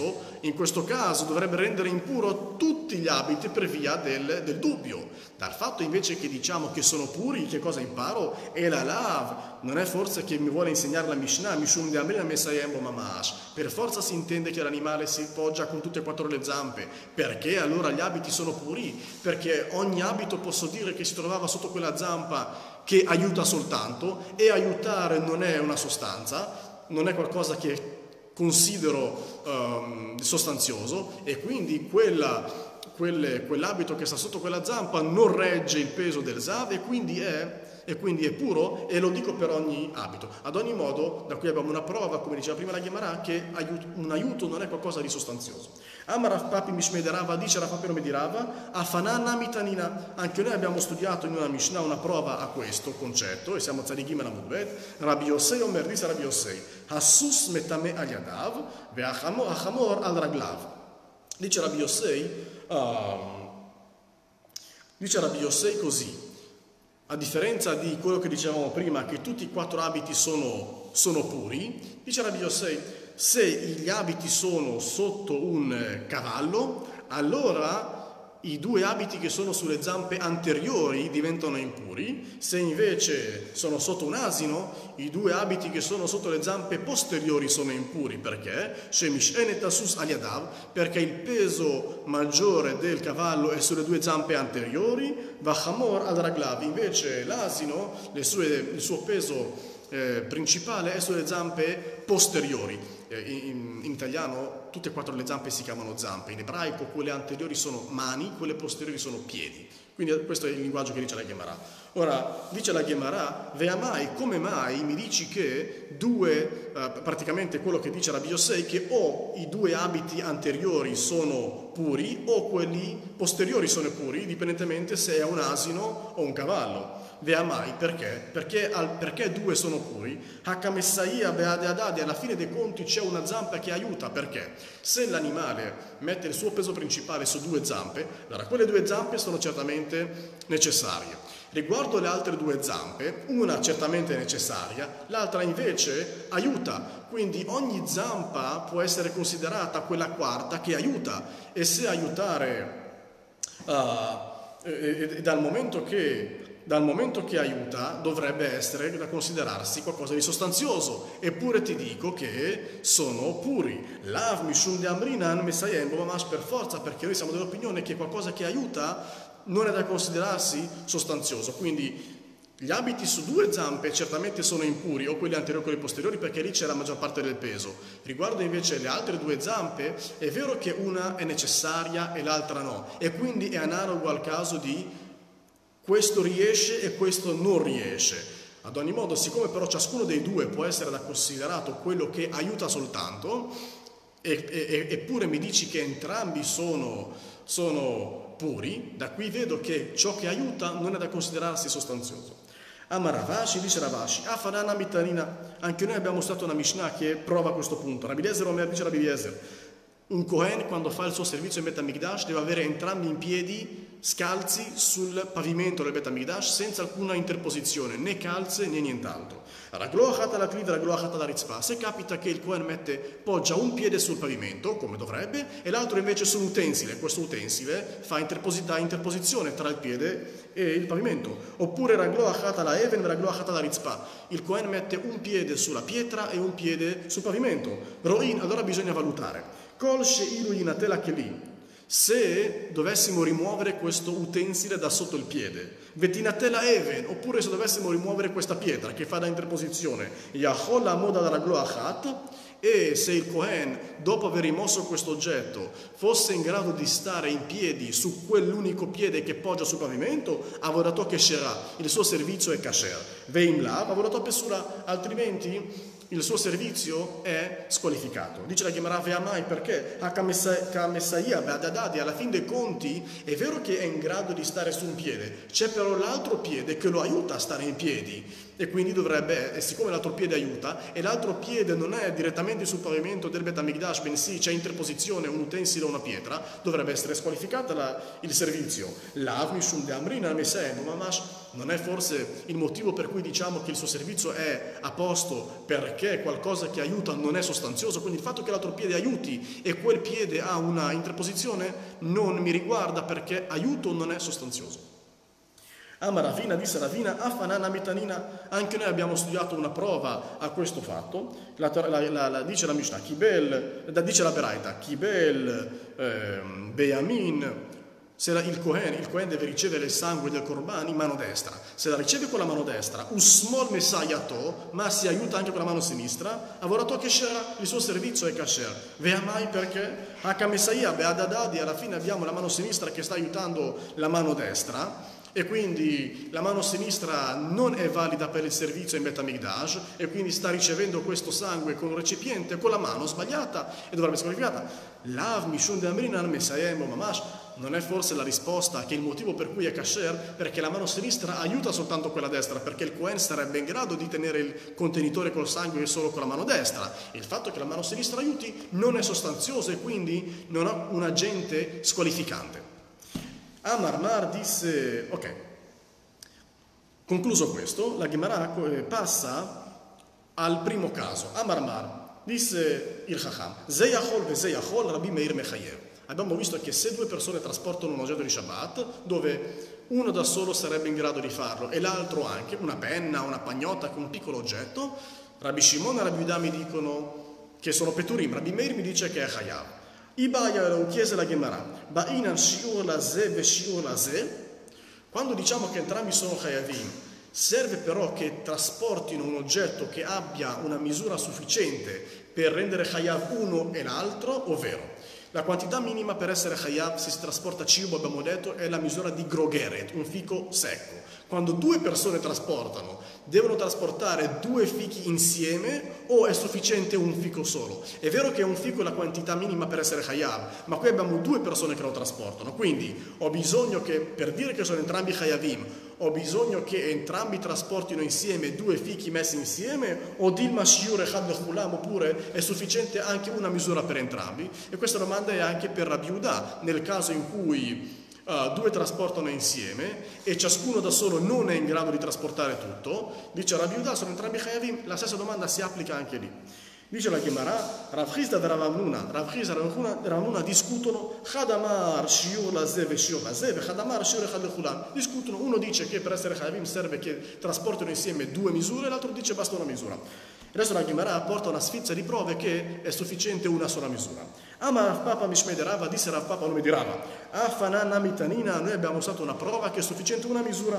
In questo caso dovrebbe rendere impuro tutti gli abiti per via del, del dubbio. Dal fatto invece che diciamo che sono puri, che cosa imparo? E la lav, non è forse che mi vuole insegnare la Mishnah, Mishum de Amrina Mesayembo Mamash. Per forza si intende che l'animale si poggia con tutte e quattro le zampe. Perché allora gli abiti sono puri? Perché ogni abito posso dire che si trovava sotto quella zampa che aiuta soltanto, e aiutare non è una sostanza, non è qualcosa che considero um, sostanzioso, e quindi quella Quelle, quell'abito che sta sotto quella zampa non regge il peso del zav e quindi, è, e quindi è puro, e lo dico per ogni abito. Ad ogni modo, da qui abbiamo una prova, come diceva prima la Gemara, che aiuto, un aiuto non è qualcosa di sostanzioso. Amar Papi Mishmederava, dice Rafapero Medirava, Afanana Mitanina. Anche noi abbiamo studiato in una Mishnah una prova a questo concetto, e siamo Tzadikim e Amudbet. Rabbi Yossei Omer, dice Rabbi Yossei, Hassus metame al yadav, ve'achamor al raglav. Dice Rabbi Yossei, Um, dice Rabbi Yossei così, a differenza di quello che dicevamo prima, che tutti i quattro abiti sono, sono puri, dice Rabbi Yossei, se gli abiti sono sotto un cavallo, allora i due abiti che sono sulle zampe anteriori diventano impuri. Se invece sono sotto un asino, i due abiti che sono sotto le zampe posteriori sono impuri. Perché? Perché il peso maggiore del cavallo è sulle due zampe anteriori, Vachamor al raglav. Invece l'asino, le sue, il suo peso eh, principale è sulle zampe posteriori. In, in italiano tutte e quattro le zampe si chiamano zampe, in ebraico quelle anteriori sono mani, quelle posteriori sono piedi. Quindi questo è il linguaggio che dice la Gemara. Ora, dice la Gemara, Veamai, come mai mi dici che due, eh, praticamente quello che dice Rabbi Yossei, che o i due abiti anteriori sono puri o quelli posteriori sono puri, indipendentemente se è un asino o un cavallo. Veamai, perché? Perché, al, perché due sono puri? Hakamessaia beadeadadi, alla fine dei conti c'è una zampa che aiuta, perché? Se l'animale mette il suo peso principale su due zampe, allora quelle due zampe sono certamente necessarie. Riguardo le altre due zampe, una certamente necessaria, l'altra invece aiuta, quindi ogni zampa può essere considerata quella quarta che aiuta, e se aiutare, uh, e, e, dal momento che Dal momento che aiuta dovrebbe essere da considerarsi qualcosa di sostanzioso, eppure ti dico che sono puri. Lav mishum de amrinan mesayem bobamash, per forza, perché noi siamo dell'opinione che qualcosa che aiuta non è da considerarsi sostanzioso. Quindi gli abiti su due zampe certamente sono impuri, o quelli anteriori o quelli posteriori, perché lì c'è la maggior parte del peso. Riguardo invece le altre due zampe, è vero che una è necessaria e l'altra no, e quindi è analogo al caso di questo riesce e questo non riesce. Ad ogni modo, siccome però ciascuno dei due può essere da considerato quello che aiuta soltanto, e, e, eppure mi dici che entrambi sono, sono puri, da qui vedo che ciò che aiuta non è da considerarsi sostanzioso. Amaravashi, dice Ravashi, Afanana Mitanina, anche noi abbiamo studiato una Mishnah che prova questo punto. Rabbi Eliezer Omer, dice Rabbi Eliezer, un Kohen quando fa il suo servizio in Bet Hamikdash deve avere entrambi in piedi scalzi sul pavimento del Bet Hamikdash senza alcuna interposizione, né calze né nient'altro. Se capita che il Kohen mette, poggia un piede sul pavimento, come dovrebbe, e l'altro invece su un utensile, questo utensile fa interposità, interposizione tra il piede e il pavimento. Oppure il Kohen mette un piede sulla pietra e un piede sul pavimento. Roin, allora bisogna valutare. Kol sheilu yinatela keli. Se dovessimo rimuovere questo utensile da sotto il piede, vetinatela even, oppure se dovessimo rimuovere questa pietra che fa da interposizione, yachol amod al raglo achat, e se il Kohen, dopo aver rimosso questo oggetto, fosse in grado di stare in piedi su quell'unico piede che poggia sul pavimento, avodato kesherah, il suo servizio è kasher. Veim lav, avodato pesura, altrimenti il suo servizio è squalificato. Dice la Gemara Veamai, perché a Kamessaia Beadadadi, alla fin dei conti è vero che è in grado di stare su un piede, c'è però l'altro piede che lo aiuta a stare in piedi, e quindi dovrebbe, e siccome l'altro piede aiuta e l'altro piede non è direttamente sul pavimento del Bet Hamikdash, bensì c'è interposizione, un utensile o una pietra, dovrebbe essere squalificata la, il servizio. Lav mishum de amrina mesem mamash. non è forse il motivo per cui diciamo che il suo servizio è a posto perché qualcosa che aiuta non è sostanzioso, quindi il fatto che l'altro piede aiuti e quel piede ha una interposizione non mi riguarda perché aiuto non è sostanzioso. Ama Ravina, disse Ravina, Afanana Mitanina, anche noi abbiamo studiato una prova a questo fatto, la, la, la, la, dice la Mishnah, Kibel, la, dice la Beraita, Kibel, eh, Beyamin, se la, il Kohen, il Kohen deve ricevere il sangue del Korban in mano destra, se la riceve con la mano destra, Usmol Mesayato, ma si aiuta anche con la mano sinistra, Avorato Kesher, il suo servizio è Kasher. Veamai perché? Haka Mesaya, Beadadadi, alla fine abbiamo la mano sinistra che sta aiutando la mano destra, e quindi la mano sinistra non è valida per il servizio in Bet Hamikdash e quindi sta ricevendo questo sangue con un recipiente con la mano sbagliata e dovrebbe essere qualificata. Lav Mishun de Amrinan Mesayem Mamash, non è forse la risposta che il motivo per cui è kasher? Perché la mano sinistra aiuta soltanto quella destra, perché il Kohen sarebbe in grado di tenere il contenitore col sangue solo con la mano destra. Il fatto che la mano sinistra aiuti non è sostanzioso e quindi non ha un agente squalificante. Amar Mar disse, ok, concluso questo, la Gemara passa al primo caso. Amar Mar disse il Chacham, Zeyachol ve Zeyachol Rabbi Meir Mechayev. Abbiamo visto che se due persone trasportano un oggetto di Shabbat, dove uno da solo sarebbe in grado di farlo e l'altro anche, una penna, una pagnotta, un piccolo oggetto, Rabbi Shimon e Rabbi Yehuda mi dicono che sono Peturim, Rabbi Meir mi dice che è Chayav. Ibaya lo chiese la Gemara, Ba'inan shiur laze ve shiur laze. Quando diciamo che entrambi sono Chayavim, serve però che trasportino un oggetto che abbia una misura sufficiente per rendere Chayav uno e l'altro, ovvero la quantità minima per essere Chayav, se si trasporta cibo, abbiamo detto, è la misura di grogeret, un fico secco. Quando due persone trasportano, devono trasportare due fichi insieme o è sufficiente un fico solo? È vero che un fico è la quantità minima per essere Chayav, ma qui abbiamo due persone che lo trasportano, quindi ho bisogno che, per dire che sono entrambi Chayavim, ho bisogno che entrambi trasportino insieme due fichi messi insieme, o Dilma Shiur Echad Lechulam, oppure è sufficiente anche una misura per entrambi? E questa domanda è anche per Rabbi Yehuda, nel caso in cui Uh, due trasportano insieme e ciascuno da solo non è in grado di trasportare tutto, dice Rabbi Yehuda, sono entrambi Chayavim, la stessa domanda si applica anche lì. Dice la Gemara, Rav Chisda e Rav Amnuna, Rav Chisda e Rav Amnuna discutono, Chadamar shiur laze ve shiur laze ve Chadamar shiur echad lechulam. Discutono, uno dice che per essere Chayavim serve che trasportino insieme due misure, l'altro dice basta una misura. Adesso la Gemara porta una sfilza di prove che è sufficiente una sola misura. Ama Rav Papa Mishmei Rava, disse Rav Papa nome di Rava, Afanana mitanina, noi abbiamo usato una prova che è sufficiente una misura.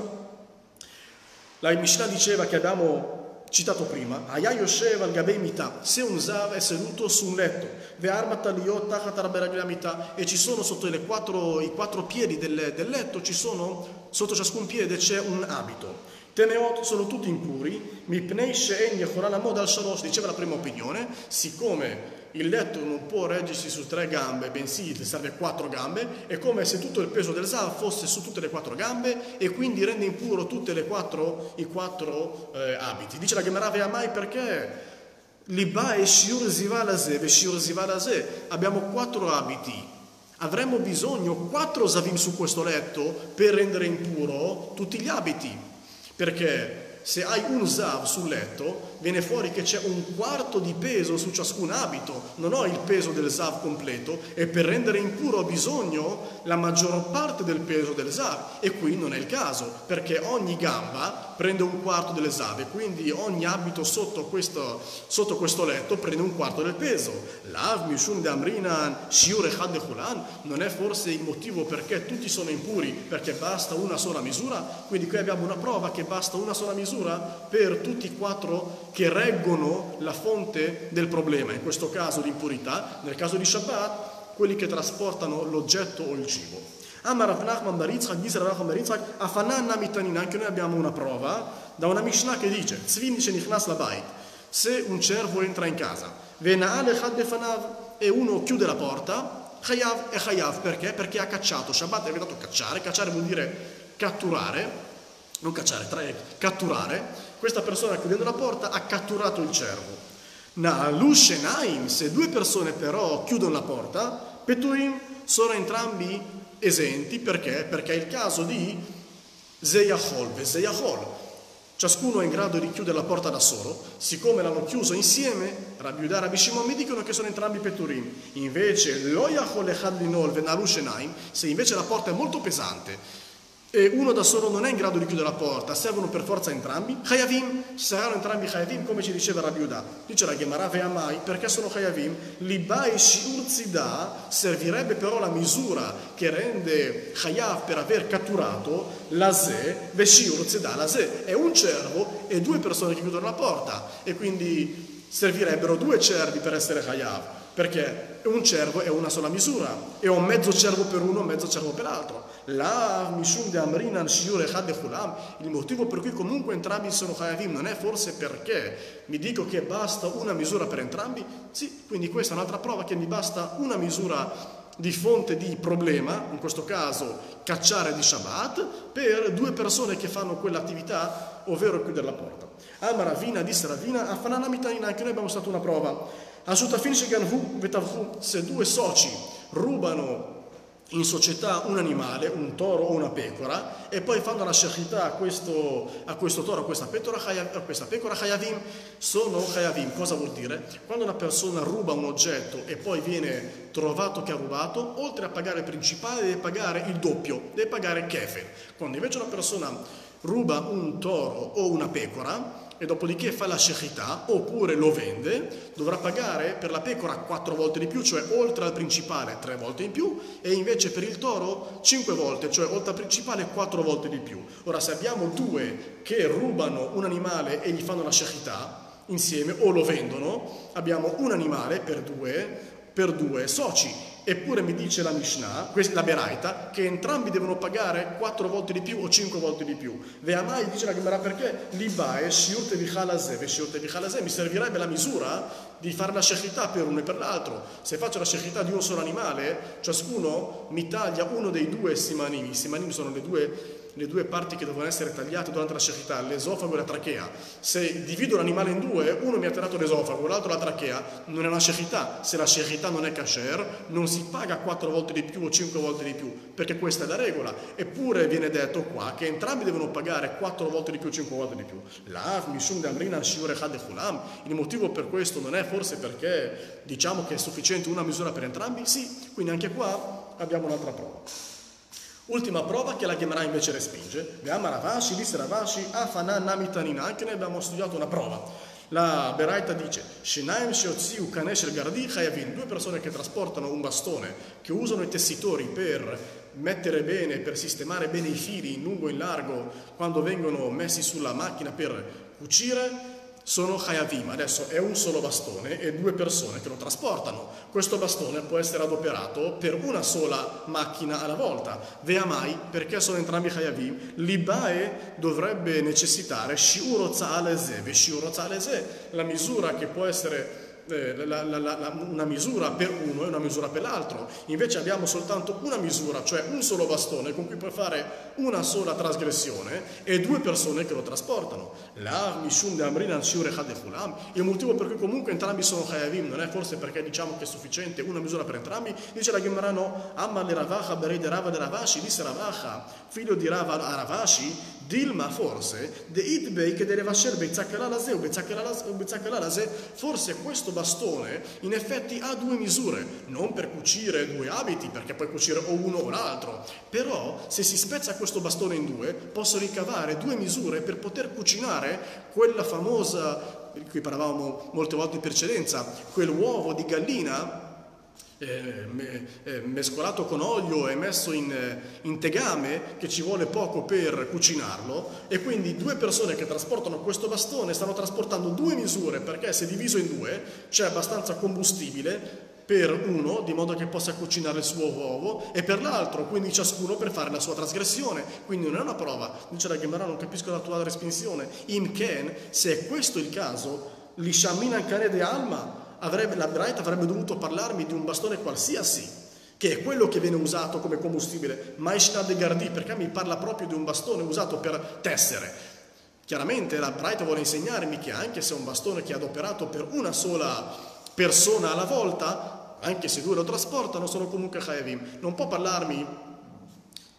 La Mishnah diceva che abbiamo citato prima, Ayayoshev al Gabei Mita, se un Zav è seduto su un letto, Ve'armat aliyot tachat arba mita, e ci sono sotto le quattro, i quattro piedi del, del letto, ci sono, sotto ciascun piede c'è un abito. Teneot sono tutti impuri, Mipnei she'en yechoral amod al shalosh, diceva la prima opinione, siccome il letto non può reggersi su tre gambe, bensì gli serve quattro gambe, è come se tutto il peso del Zav fosse su tutte le quattro gambe e quindi rende impuro tutte le quattro, i quattro eh, abiti. Dice la Gemara Ve'amai perché Liba e Shiur Zivalazeh, ve Shiur Zivalazeh, abbiamo quattro abiti. Avremmo bisogno quattro Zavim su questo letto per rendere impuro tutti gli abiti. Perché se hai un Zav sul letto, viene fuori che c'è un quarto di peso su ciascun abito, non ho il peso del Zav completo e per rendere impuro ho bisogno la maggior parte del peso del Zav e qui non è il caso, perché ogni gamba prende un quarto del Zav e quindi ogni abito sotto questo, sotto questo letto prende un quarto del peso. Lav Mishum de Amrinan Shiur Echad Lechulam, non è forse il motivo perché tutti sono impuri, perché basta una sola misura? Quindi qui abbiamo una prova che basta una sola misura per tutti i quattro che reggono la fonte del problema, in questo caso l'impurità, nel caso di Shabbat, quelli che trasportano l'oggetto o il cibo. Amar Rav Nachman bar Yitzchak, dice Rav Nachman bar Yitzchak, Afanana mitanina, anche noi abbiamo una prova da una Mishnah che dice, Tzvin shenichnas labait, se un cervo entra in casa, Vena'al echad befanav, e uno chiude la porta, Chayav e Chayav, perché? Perché ha cacciato, Shabbat è vietato cacciare, cacciare vuol dire catturare, non cacciare, tra, catturare. Questa persona chiudendo la porta ha catturato il cervo. Na lushenaim, se due persone però chiudono la porta, peturim sono entrambi esenti, perché? Perché è il caso di Zeyachol, Vezeyachol. Ciascuno è in grado di chiudere la porta da solo. Siccome l'hanno chiuso insieme, Rabbi Yehuda e Rabbi Shimon mi dicono che sono entrambi peturim. Invece, lo Yachol echad linol venalu shenaim, se invece la porta è molto pesante e uno da solo non è in grado di chiudere la porta, servono per forza entrambi, Chayavim, saranno entrambi Chayavim, come ci diceva Rabbi Yehuda. Dice la Gemara Ve'amai, perché sono Chayavim? Libai shiur tzida, servirebbe però la misura che rende Chayav per aver catturato la ze, ve shiur tzida, la ze è un cervo e due persone che chiudono la porta, e quindi servirebbero due cervi per essere Chayav, perché un cervo è una sola misura, e ho mezzo cervo per uno, mezzo cervo per l'altro. La mishum de amrinan shiur echad lechulam, il motivo per cui comunque entrambi sono chayavim non è forse perché mi dico che basta una misura per entrambi? Sì, quindi questa è un'altra prova che mi basta una misura di fonte di problema, in questo caso cacciare di Shabbat, per due persone che fanno quell'attività, ovvero chiudere la porta. Ama Ravina, disse Ravina, a Fanana Mitanina, anche noi abbiamo stato una prova. A Shutafin Sheganvu Vetavchu, se due soci rubano in società un animale, un toro o una pecora, e poi fanno la shechita a questo, a questo toro, a questa pecora, a questa pecora chayavim, sono chayavim. Cosa vuol dire? Quando una persona ruba un oggetto e poi viene trovato che ha rubato, oltre a pagare il principale deve pagare il doppio, deve pagare kefer. Quando invece una persona ruba un toro o una pecora e dopodiché fa la shechita oppure lo vende, dovrà pagare per la pecora quattro volte di più, cioè oltre al principale tre volte in più, e invece per il toro cinque volte, cioè oltre al principale quattro volte di più. Ora, se abbiamo due che rubano un animale e gli fanno la shechita insieme o lo vendono, abbiamo un animale per due, per due soci. Eppure mi dice la Mishnah, la Beraita, che entrambi devono pagare quattro volte di più o cinque volte di più. Ve'amai, dice la Gemara, perché Libae, shiur tevichalazeh, ve shiur tevichalazeh, mi servirebbe la misura di fare la shechita per uno e per l'altro. Se faccio la shechita di un solo animale, ciascuno mi taglia uno dei due simanim. I simanim sono le due, le due parti che devono essere tagliate durante la shechita, l'esofago e la trachea. Se divido l'animale in due, uno mi ha tagliato l'esofago, l'altro la trachea, non è una shechita. Se la shechita non è kasher, non si paga quattro volte di più o cinque volte di più, perché questa è la regola. Eppure viene detto qua che entrambi devono pagare quattro volte di più o cinque volte di più. L'av mishum de amrinan shiur echad lechulam. Il motivo per questo non è forse perché diciamo che è sufficiente una misura per entrambi? Sì, quindi anche qua abbiamo un'altra prova. Ultima prova che la Gemara invece respinge. Ve'ama Ravashi, disse Ravashi, afana namitanina. Anche noi abbiamo studiato una prova. La Beraita dice: Shenaim sheotziu kanesh el gardi chayavin. Due persone che trasportano un bastone, che usano i tessitori per mettere bene, per sistemare bene i fili in lungo e in largo quando vengono messi sulla macchina per cucire, sono chayavim. Adesso è un solo bastone e due persone che lo trasportano. Questo bastone può essere adoperato per una sola macchina alla volta. Ve'amai, perché sono entrambi chayavim? Libae dovrebbe necessitare shiur otza'alezeh, ve shiur otza'alezeh, la misura che può essere eh, la, la, la, una misura per uno e una misura per l'altro. Invece abbiamo soltanto una misura, cioè un solo bastone con cui puoi fare una sola trasgressione e due persone che lo trasportano. La mishum de amrinan shiur echad lechulam. Il motivo per cui comunque entrambi sono chayavim non è forse perché diciamo che è sufficiente una misura per entrambi. Dice la Gemara no, amma le Ravacha berei de Rava de Ravashi, disse Ravacha, figlio di Rava a Ravashi, Dilma forse, de itbei che deve vasher bezakkelalazeh o bezakkelalazeh, forse questo bastone in effetti ha due misure, non per cucire due abiti, perché puoi cucire o uno o l'altro, però se si spezza questo bastone in due, posso ricavare due misure per poter cucinare quella famosa, di cui parlavamo molte volte in precedenza, quell'uovo di gallina Eh, eh, mescolato con olio e messo in, eh, in tegame, che ci vuole poco per cucinarlo, e quindi due persone che trasportano questo bastone stanno trasportando due misure, perché se diviso in due c'è abbastanza combustibile per uno, di modo che possa cucinare il suo uovo, e per l'altro, quindi ciascuno per fare la sua trasgressione. Quindi non è una prova. Dice la Gemara, non capisco la tua respinzione. In Ken, se è questo il caso, l'Ishaminan Kane de Alma, Avrebbe, la Beraita avrebbe dovuto parlarmi di un bastone qualsiasi, che è quello che viene usato come combustibile, Maishna de Gardi, perché mi parla proprio di un bastone usato per tessere. Chiaramente la Beraita vuole insegnarmi che anche se è un bastone che è adoperato per una sola persona alla volta, anche se due lo trasportano, sono comunque chayavim. Non può parlarmi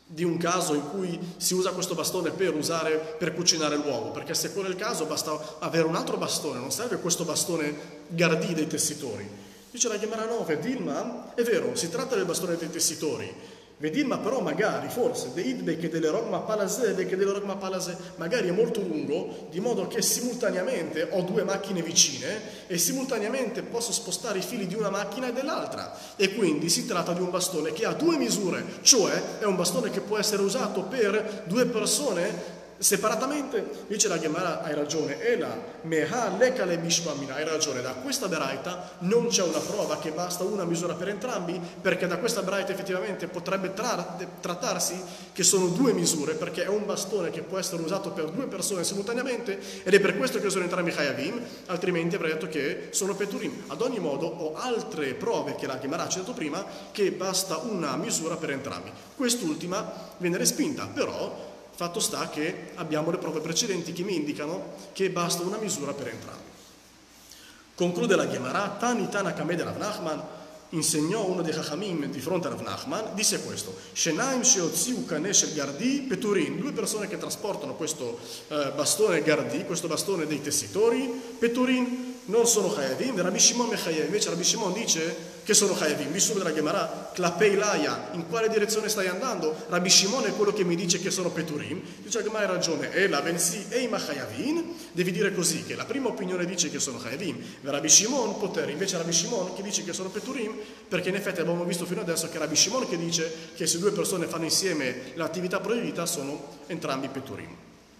di un caso in cui si usa questo bastone per usare per cucinare l'uovo, perché se quello è il caso basta avere un altro bastone, non serve questo bastone Gardì dei tessitori. Dice la Gemara no, Vedilma, è vero, si tratta del bastone dei tessitori, Vedilma però magari, forse, che delle rogma palase, che delle rogma palase, magari è molto lungo, di modo che simultaneamente ho due macchine vicine e simultaneamente posso spostare i fili di una macchina e dell'altra. E quindi si tratta di un bastone che ha due misure, cioè è un bastone che può essere usato per due persone separatamente. Dice la Gemara, hai ragione, Ela meha lekale bishmamina, hai ragione, da questa beraita non c'è una prova che basta una misura per entrambi, perché da questa beraita effettivamente potrebbe tra- trattarsi che sono due misure, perché è un bastone che può essere usato per due persone simultaneamente ed è per questo che sono entrambi chayavim, altrimenti avrei detto che sono peturim. Ad ogni modo ho altre prove che la Gemara ha citato prima che basta una misura per entrambi. Quest'ultima viene respinta, però fatto sta che abbiamo le prove precedenti che mi indicano che basta una misura per entrambi. Conclude la Gemara, Tani Tana Kamed Rav Nachman, insegnò uno dei Chachamim di fronte a Rav Nachman, disse questo, Shenaim Sheotziu Kanesh Gardi Peturin, due persone che trasportano questo eh, bastone Gardi, questo bastone dei tessitori, Peturin, non sono Chayavim, Rabbi Shimon Mechayev, invece Rabbi Shimon dice che sono Chayavim. Vissuto della Gemara, Klapei Laia, in quale direzione stai andando? Rabbi Shimon è quello che mi dice che sono Peturim. Dice la Gemara, hai ragione, e la Bensi e ima Chayavim, devi dire così, che la prima opinione dice che sono Chayavim, Rabbi Shimon poter, invece Rabbi Shimon che dice che sono Peturim, perché in effetti abbiamo visto fino adesso che Rabbi Shimon che dice che se due persone fanno insieme l'attività proibita sono entrambi Peturim.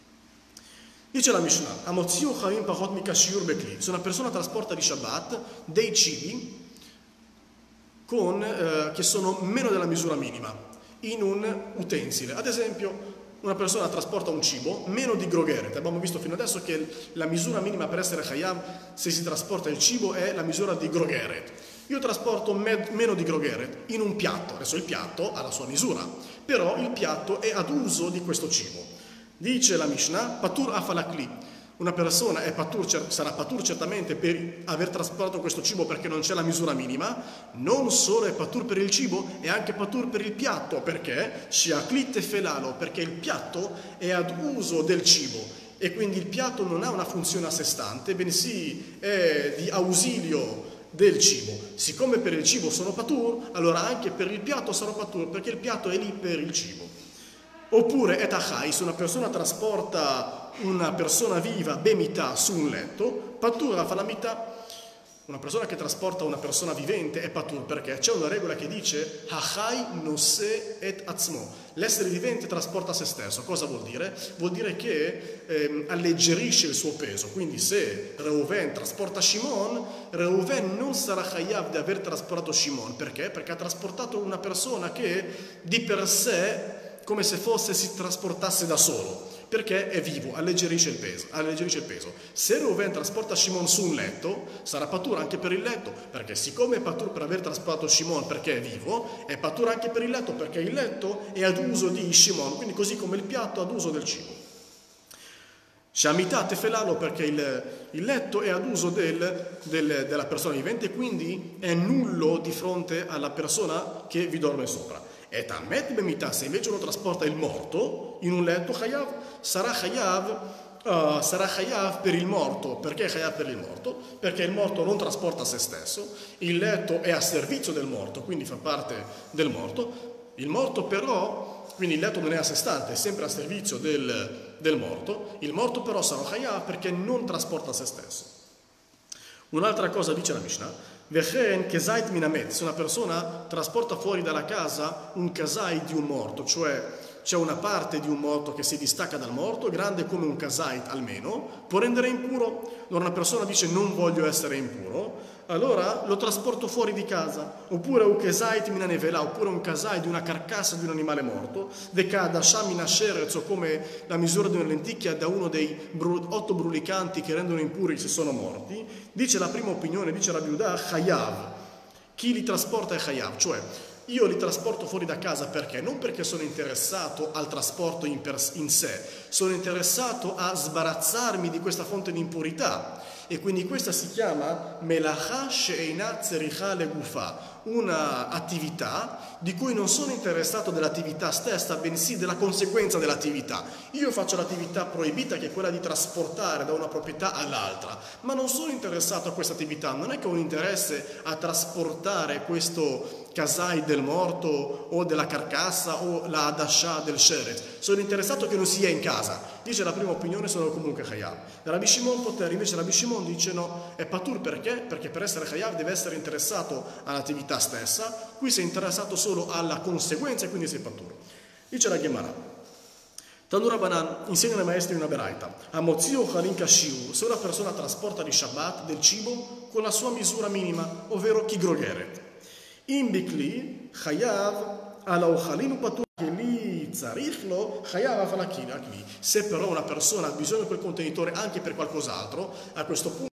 Dice la Mishnah, Amozio Chaim Pachot Mikashiur Bekli, se una persona trasporta di Shabbat dei cibi con, eh, che sono meno della misura minima in un utensile, ad esempio una persona trasporta un cibo meno di grogheret, abbiamo visto fino adesso che la misura minima per essere Chayav se si trasporta il cibo è la misura di grogheret. Io trasporto med- meno di grogheret in un piatto, adesso il piatto ha la sua misura, però il piatto è ad uso di questo cibo. Dice la Mishnah, Patur Afalakli, una persona è patur, sarà patur certamente per aver trasportato questo cibo perché non c'è la misura minima, non solo è patur per il cibo, è anche patur per il piatto, perché? Shiaklit e felalo, perché il piatto è ad uso del cibo e quindi il piatto non ha una funzione a sé stante, bensì è di ausilio del cibo. Siccome per il cibo sono patur, allora anche per il piatto sarò patur, perché il piatto è lì per il cibo. Oppure etachai, se una persona trasporta una persona viva bemita su un letto, patur fa la mità. Una persona che trasporta una persona vivente è patur perché c'è una regola che dice hachai nose et atzmo, l'essere vivente trasporta se stesso. Cosa vuol dire? Vuol dire che ehm, alleggerisce il suo peso, quindi se Reuven trasporta Shimon, Reuven non sarà chayav di aver trasportato Shimon, perché? Perché ha trasportato una persona che di per sé come se fosse si trasportasse da solo, perché è vivo, alleggerisce il peso. Alleggerisce il peso. Se Reuven trasporta Shimon su un letto, sarà patur anche per il letto, perché siccome è patur per aver trasportato Shimon perché è vivo, è patur anche per il letto, perché il letto è ad uso di Shimon, quindi così come il piatto ad uso del cibo. Shamità tefelalo perché il, il letto è ad uso del, del, della persona vivente, quindi è nullo di fronte alla persona che vi dorme sopra. E tamet bemita, se invece uno trasporta il morto in un letto, chayav, sarà chayav, uh, sarà chayav per il morto. Perché chayav per il morto? Perché il morto non trasporta se stesso, il letto è a servizio del morto, quindi fa parte del morto. Il morto però, quindi il letto non è a sé stante, è sempre a servizio del, del morto. Il morto però sarà chayav perché non trasporta se stesso. Un'altra cosa dice la Mishnah, Vechen kezait minamet, se una persona trasporta fuori dalla casa un kasai di un morto, cioè c'è una parte di un morto che si distacca dal morto, grande come un kasait almeno, può rendere impuro. Allora una persona dice non voglio essere impuro, allora lo trasporto fuori di casa. Oppure un kasait minanevela, oppure un kasai di una carcassa di un animale morto, decada shamina sherezzo, come la misura di una lenticchia da uno dei bru- otto brulicanti che rendono impuri se sono morti. Dice la prima opinione, dice Rabbi Yehuda, chayav, chi li trasporta è chayav, cioè io li trasporto fuori da casa perché? Non perché sono interessato al trasporto in, per, in sé, sono interessato a sbarazzarmi di questa fonte di impurità e quindi questa si chiama melacha she'eina tzericha legufa, un'attività di cui non sono interessato dell'attività stessa, bensì della conseguenza dell'attività. Io faccio l'attività proibita, che è quella di trasportare da una proprietà all'altra, ma non sono interessato a questa attività, non è che ho un interesse a trasportare questo casai del morto o della carcassa o la adascià del sheret, sono interessato che non sia in casa. Dice la prima opinione, sono comunque chayav. Rabbi Shimon Poter, invece Rabbi Shimon dice no, è patur. Perché? Perché per essere chayav deve essere interessato all'attività stessa, qui sei interessato solo alla conseguenza e quindi sei patur. Dice la Gemara, Tanu Rabbanan, insegnano ai maestri una beraita, Amozio Chalin Kashiu, se una persona trasporta di Shabbat del cibo con la sua misura minima, ovvero kigrogeret. In bikli, chayav ala ochalinu patur li tzarichlo, chayav afalakli. Se però una persona ha bisogno di quel contenitore anche per qualcos'altro, a questo punto